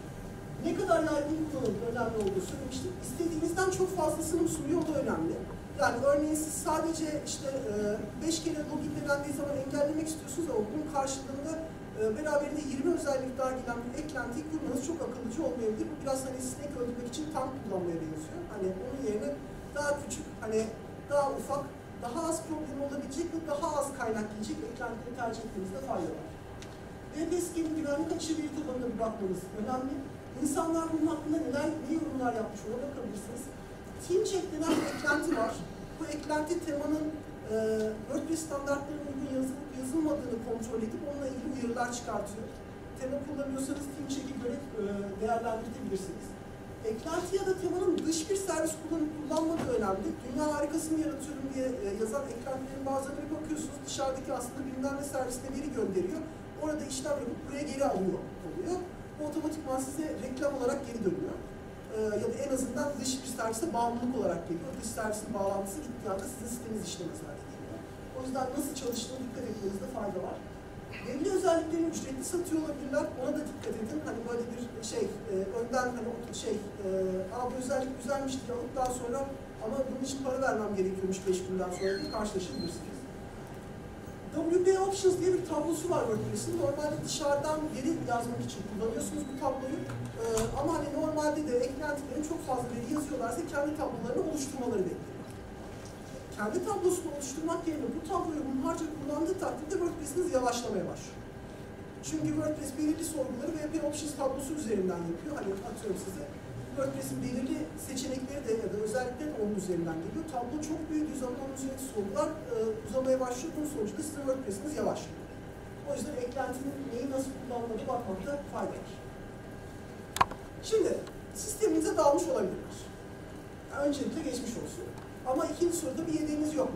Ne kadar yaygın kullanıldığı önemli olduğu söylemiştim. İstediğinizden çok fazlasını mı sunuyor, o da önemli. Yani örneğin siz sadece işte 5 kere login dendiği zaman engellemek istiyorsunuz ama bunun karşılığında beraberinde 20 özellik daha gelen bir eklentiyi kurmanız çok akıllıca olmayabilir. Bu biraz hani sinek öldürmek için tank kullanmaya benziyor. Hani onun yerine daha küçük, hani daha ufak, daha az problem olabilecek ve daha az kaynak yiyecek eklentileri tercih etmenizde fayda var. WPSC'nin güvenlik açığı veri tabanına bir bakmanız önemli. İnsanlar bunun hakkında ne yorumlar yapmış ona bakabilirsiniz. TeamCheck denen bir eklenti var. Bu eklenti temanın WordPress standartlarına uygun yazılıp yazılmadığını kontrol edip onunla ilgili uyarılar çıkartıyor. Tema kullanıyorsanız TeamCheck'i göre değerlendirebilirsiniz. Eklenti ya da temanın dış bir servis kullanmadığı önemli. Dünya harikasını yaratıyorum diye yazan eklentilerin bazılarına bakıyorsunuz. Dışarıdaki aslında bilmem ne servisine veri gönderiyor. Orada işlem yapıp buraya geri alıyor oluyor. Bu otomatikman size reklam olarak geri dönüyor. Ya da en azından dış bir servise bağımlılık olarak geliyor. Dış servisin bağlantısı gittiği anda sizin siteniz işlemez hale geliyor. O yüzden nasıl çalıştığına dikkat etmenizde fayda var. Belli özelliklerini ücretli satıyor olabilirler. Ona da dikkat edin. Hani böyle bir önden hani bu özellik güzelmiş diye alıp daha sonra ama bunun için para vermem gerekiyormuş 5 günden sonra diye karşılaşabilirsiniz. WP Options diye bir tablosu var WordPress'in. Normalde dışarıdan veri yazmak için kullanıyorsunuz bu tabloyu. Ama hani normalde de eklentilerin çok fazla veri yazıyorlarsa kendi tablolarını oluşturmaları bekliyor. Kendi tablosunu oluşturmak yerine bu tabloyu hunharca kullandığı takdirde WordPress'iniz yavaşlamaya başlıyor. Çünkü WordPress belirli sorguları WP Options tablosu üzerinden yapıyor. Hani atıyorum size WordPress'in belirli seçenekleri de ya da özellikleri de onun üzerinden geliyor. Tablo çok büyüdüğü zaman onun üzerindeki sorgular uzamaya başlıyor. Bunun sonucunda sizin WordPress'iniz yavaşlıyor. O yüzden eklentinin neyi nasıl kullanıldığına bakmakta fayda var. Şimdi sisteminize dalmış olabilirler. Yani öncelikle geçmiş olsun. Ama ikinci soruda bir yedeğiniz yok.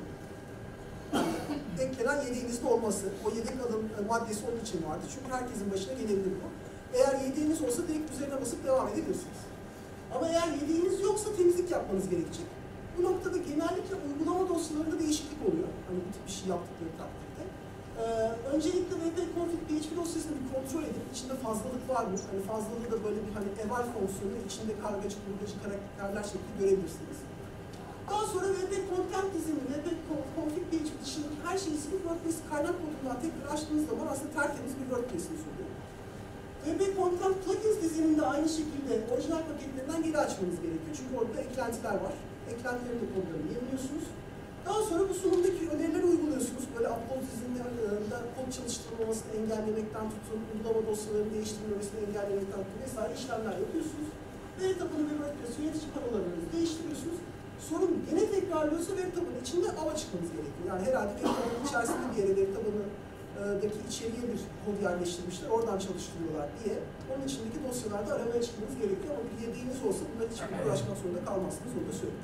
Beklenen yedeğinizde olması, o yedek alım maddesi onun için vardı. Çünkü herkesin başına gelebilir bu. Eğer yedeğiniz olsa direkt üzerine basıp devam edebilirsiniz. Ama eğer yedeğiniz yoksa temizlik yapmanız gerekecek. Bu noktada genellikle uygulama dosyalarında değişiklik oluyor. Hani bu tip bir şey yaptıkları takdirde. Öncelikle wp-config PHP dosyasını bir kontrol edin. İçinde fazlalık var mı? Hani fazlalığı da böyle bir hani eval fonksiyonu içinde kargacı kurgacı karakterler şeklinde görebilirsiniz. Daha sonra wp-content dizimi, wp-config PHP dışındaki her şeyi silip WordPress kaynak kodundan tekrar açtığınız zaman aslında tertemiz bir WordPress'iniz oluyor. wp-content plugins diziminde aynı şekilde orijinal paketlerinden geri açmanız gerekiyor. Çünkü orada eklentiler var. Eklentilerin de kodlarını yeniliyorsunuz. Daha sonra bu sunumdaki önerileri uyguluyorsunuz. Böyle upload izinlerinde kod çalıştırılmamasını engellemekten tutun, uygulama dosyalarını değiştirilmesini engellemekten tutun vesaire işlemler yapıyorsunuz. Veri tabanı ve WordPress yönetici paralarınızı değiştiriyorsunuz. Sorun yine tekrarlıyorsa veri tabanı içinde ava çıkmanız gerekiyor. Yani herhalde veri tabanı içerisinde bir yere veri tabanıdaki içeriye bir kod yerleştirmişler, oradan çalıştırıyorlar diye onun içindeki dosyalarda aramaya çıkmanız gerekiyor ama bir yedeğiniz olsa bunlar hiçbir uğraşmak zorunda kalmazsınız, onu da söyleyeyim.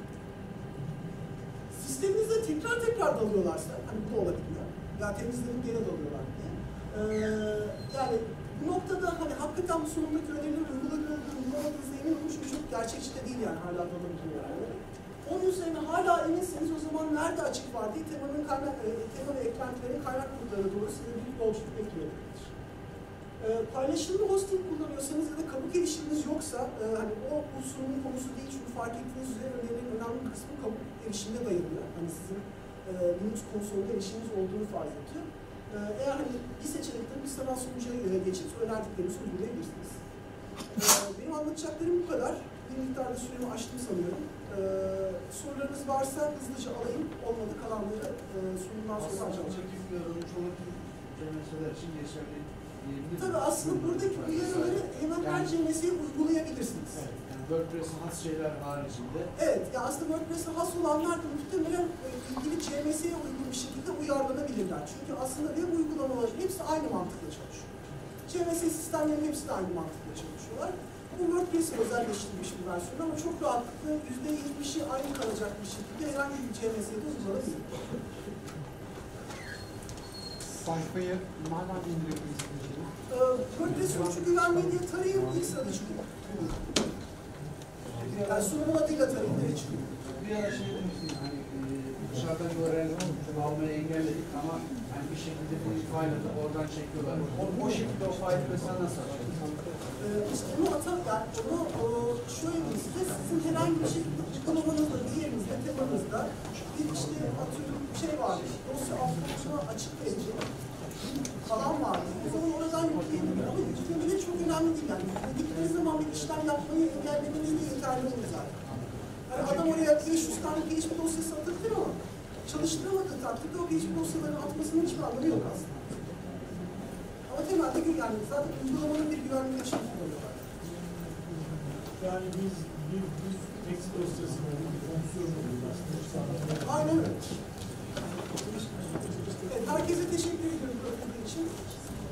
Sisteminizde tekrar dalıyorlarsa, hani bu da olabiliyor, ya temizledim gene dalıyorlar diye. Yani bu noktada hani hakikaten bu sunumdaki önerileri uygulamadığınızda emin olun çünkü çok gerçekçi de değil yani hala dalabiliyorlar. Onun üzerine hala eminseniz o zaman nerede açık var diye tema ve eklentilerin kaynak kodlarına doğru size bir yolculuk bekliyordur. Paylaşımlı hosting kullanıyorsanız ya da kabuk erişiminiz yoksa, hani bu sunumun konusu değil çünkü fark ettiğiniz üzere önerilerin önemli bir kısmı kabuk erişimine dayanıyor. Hani sizin Linux konsolunda erişiminiz olduğunu fark ediyor. Eğer hani bir seçenekte bir sanal sunucuya geçip önerdiklerinizi uygulayabilirsiniz. Benim anlatacaklarım bu kadar. Bir miktarda süremi aştım sanıyorum. Sorularınız varsa hızlıca alayım. Olmadı kalanları sunumdan sonra açalım. CMS'ler için geçerli diyebiliriz. Tabii aslında buradaki uyarıları hemen her CMS'ye uygulayabilirsiniz. Evet, yani WordPress'in has şeyler haricinde. Evet, ya aslında WordPress'e has olanlar da muhtemelen ilgili CMS'ye uygun bir şekilde uyarlanabilirler. Çünkü aslında web uygulamaların hepsi aynı mantıkla çalışıyor. CMS sistemlerin hepsi de aynı mantıkla çalışıyorlar. Bu WordPress'in özelleştirilmiş bir versiyonu ama çok rahatlıkla %70'i aynı kalacak bir şekilde herhangi bir CMS'ye de uygulanabilir. Sayfayı nereden indiriyorsunuz? WordPress sunucu güvenliği diye tarayın ilk sırada çıkıyor. Yani sunumun adıyla tarayın diye çıkıyor. Bir ara şey demiştim, hani dışarıdan bir öğrenci almayı engelledik ama Yani bir şekilde bir file atıp oradan çekiyorlar. O şekilde o file mesela nasıl açıyorsunuz? İşte onu atarlar, şöyle diyeyim size, sizin herhangi bir şekilde uygulamanızda, bir yerinizde, temanızda bir işte atıyorum şey var, dosya upload'una açık verecek falan var. O zaman oradan yükleyebilir ama yüklemede çok önemli değil yani. Yükledikleri zaman bir işlem yapmayı engellemeniz de yeterli olur zaten. Yani adam oraya 500 tane PHP dosyası atabilir ama çalıştıramadığı takdirde o PHP dosyalarını atmasının hiçbir anlamı yok aslında. Ama temelde yani zaten uygulamanın bir güvenliği için kullanıyorlar. Yani biz text dosyasında bir fonksiyon oluyoruz aslında. Aynen öyle. Evet, herkese teşekkür ediyorum profili için.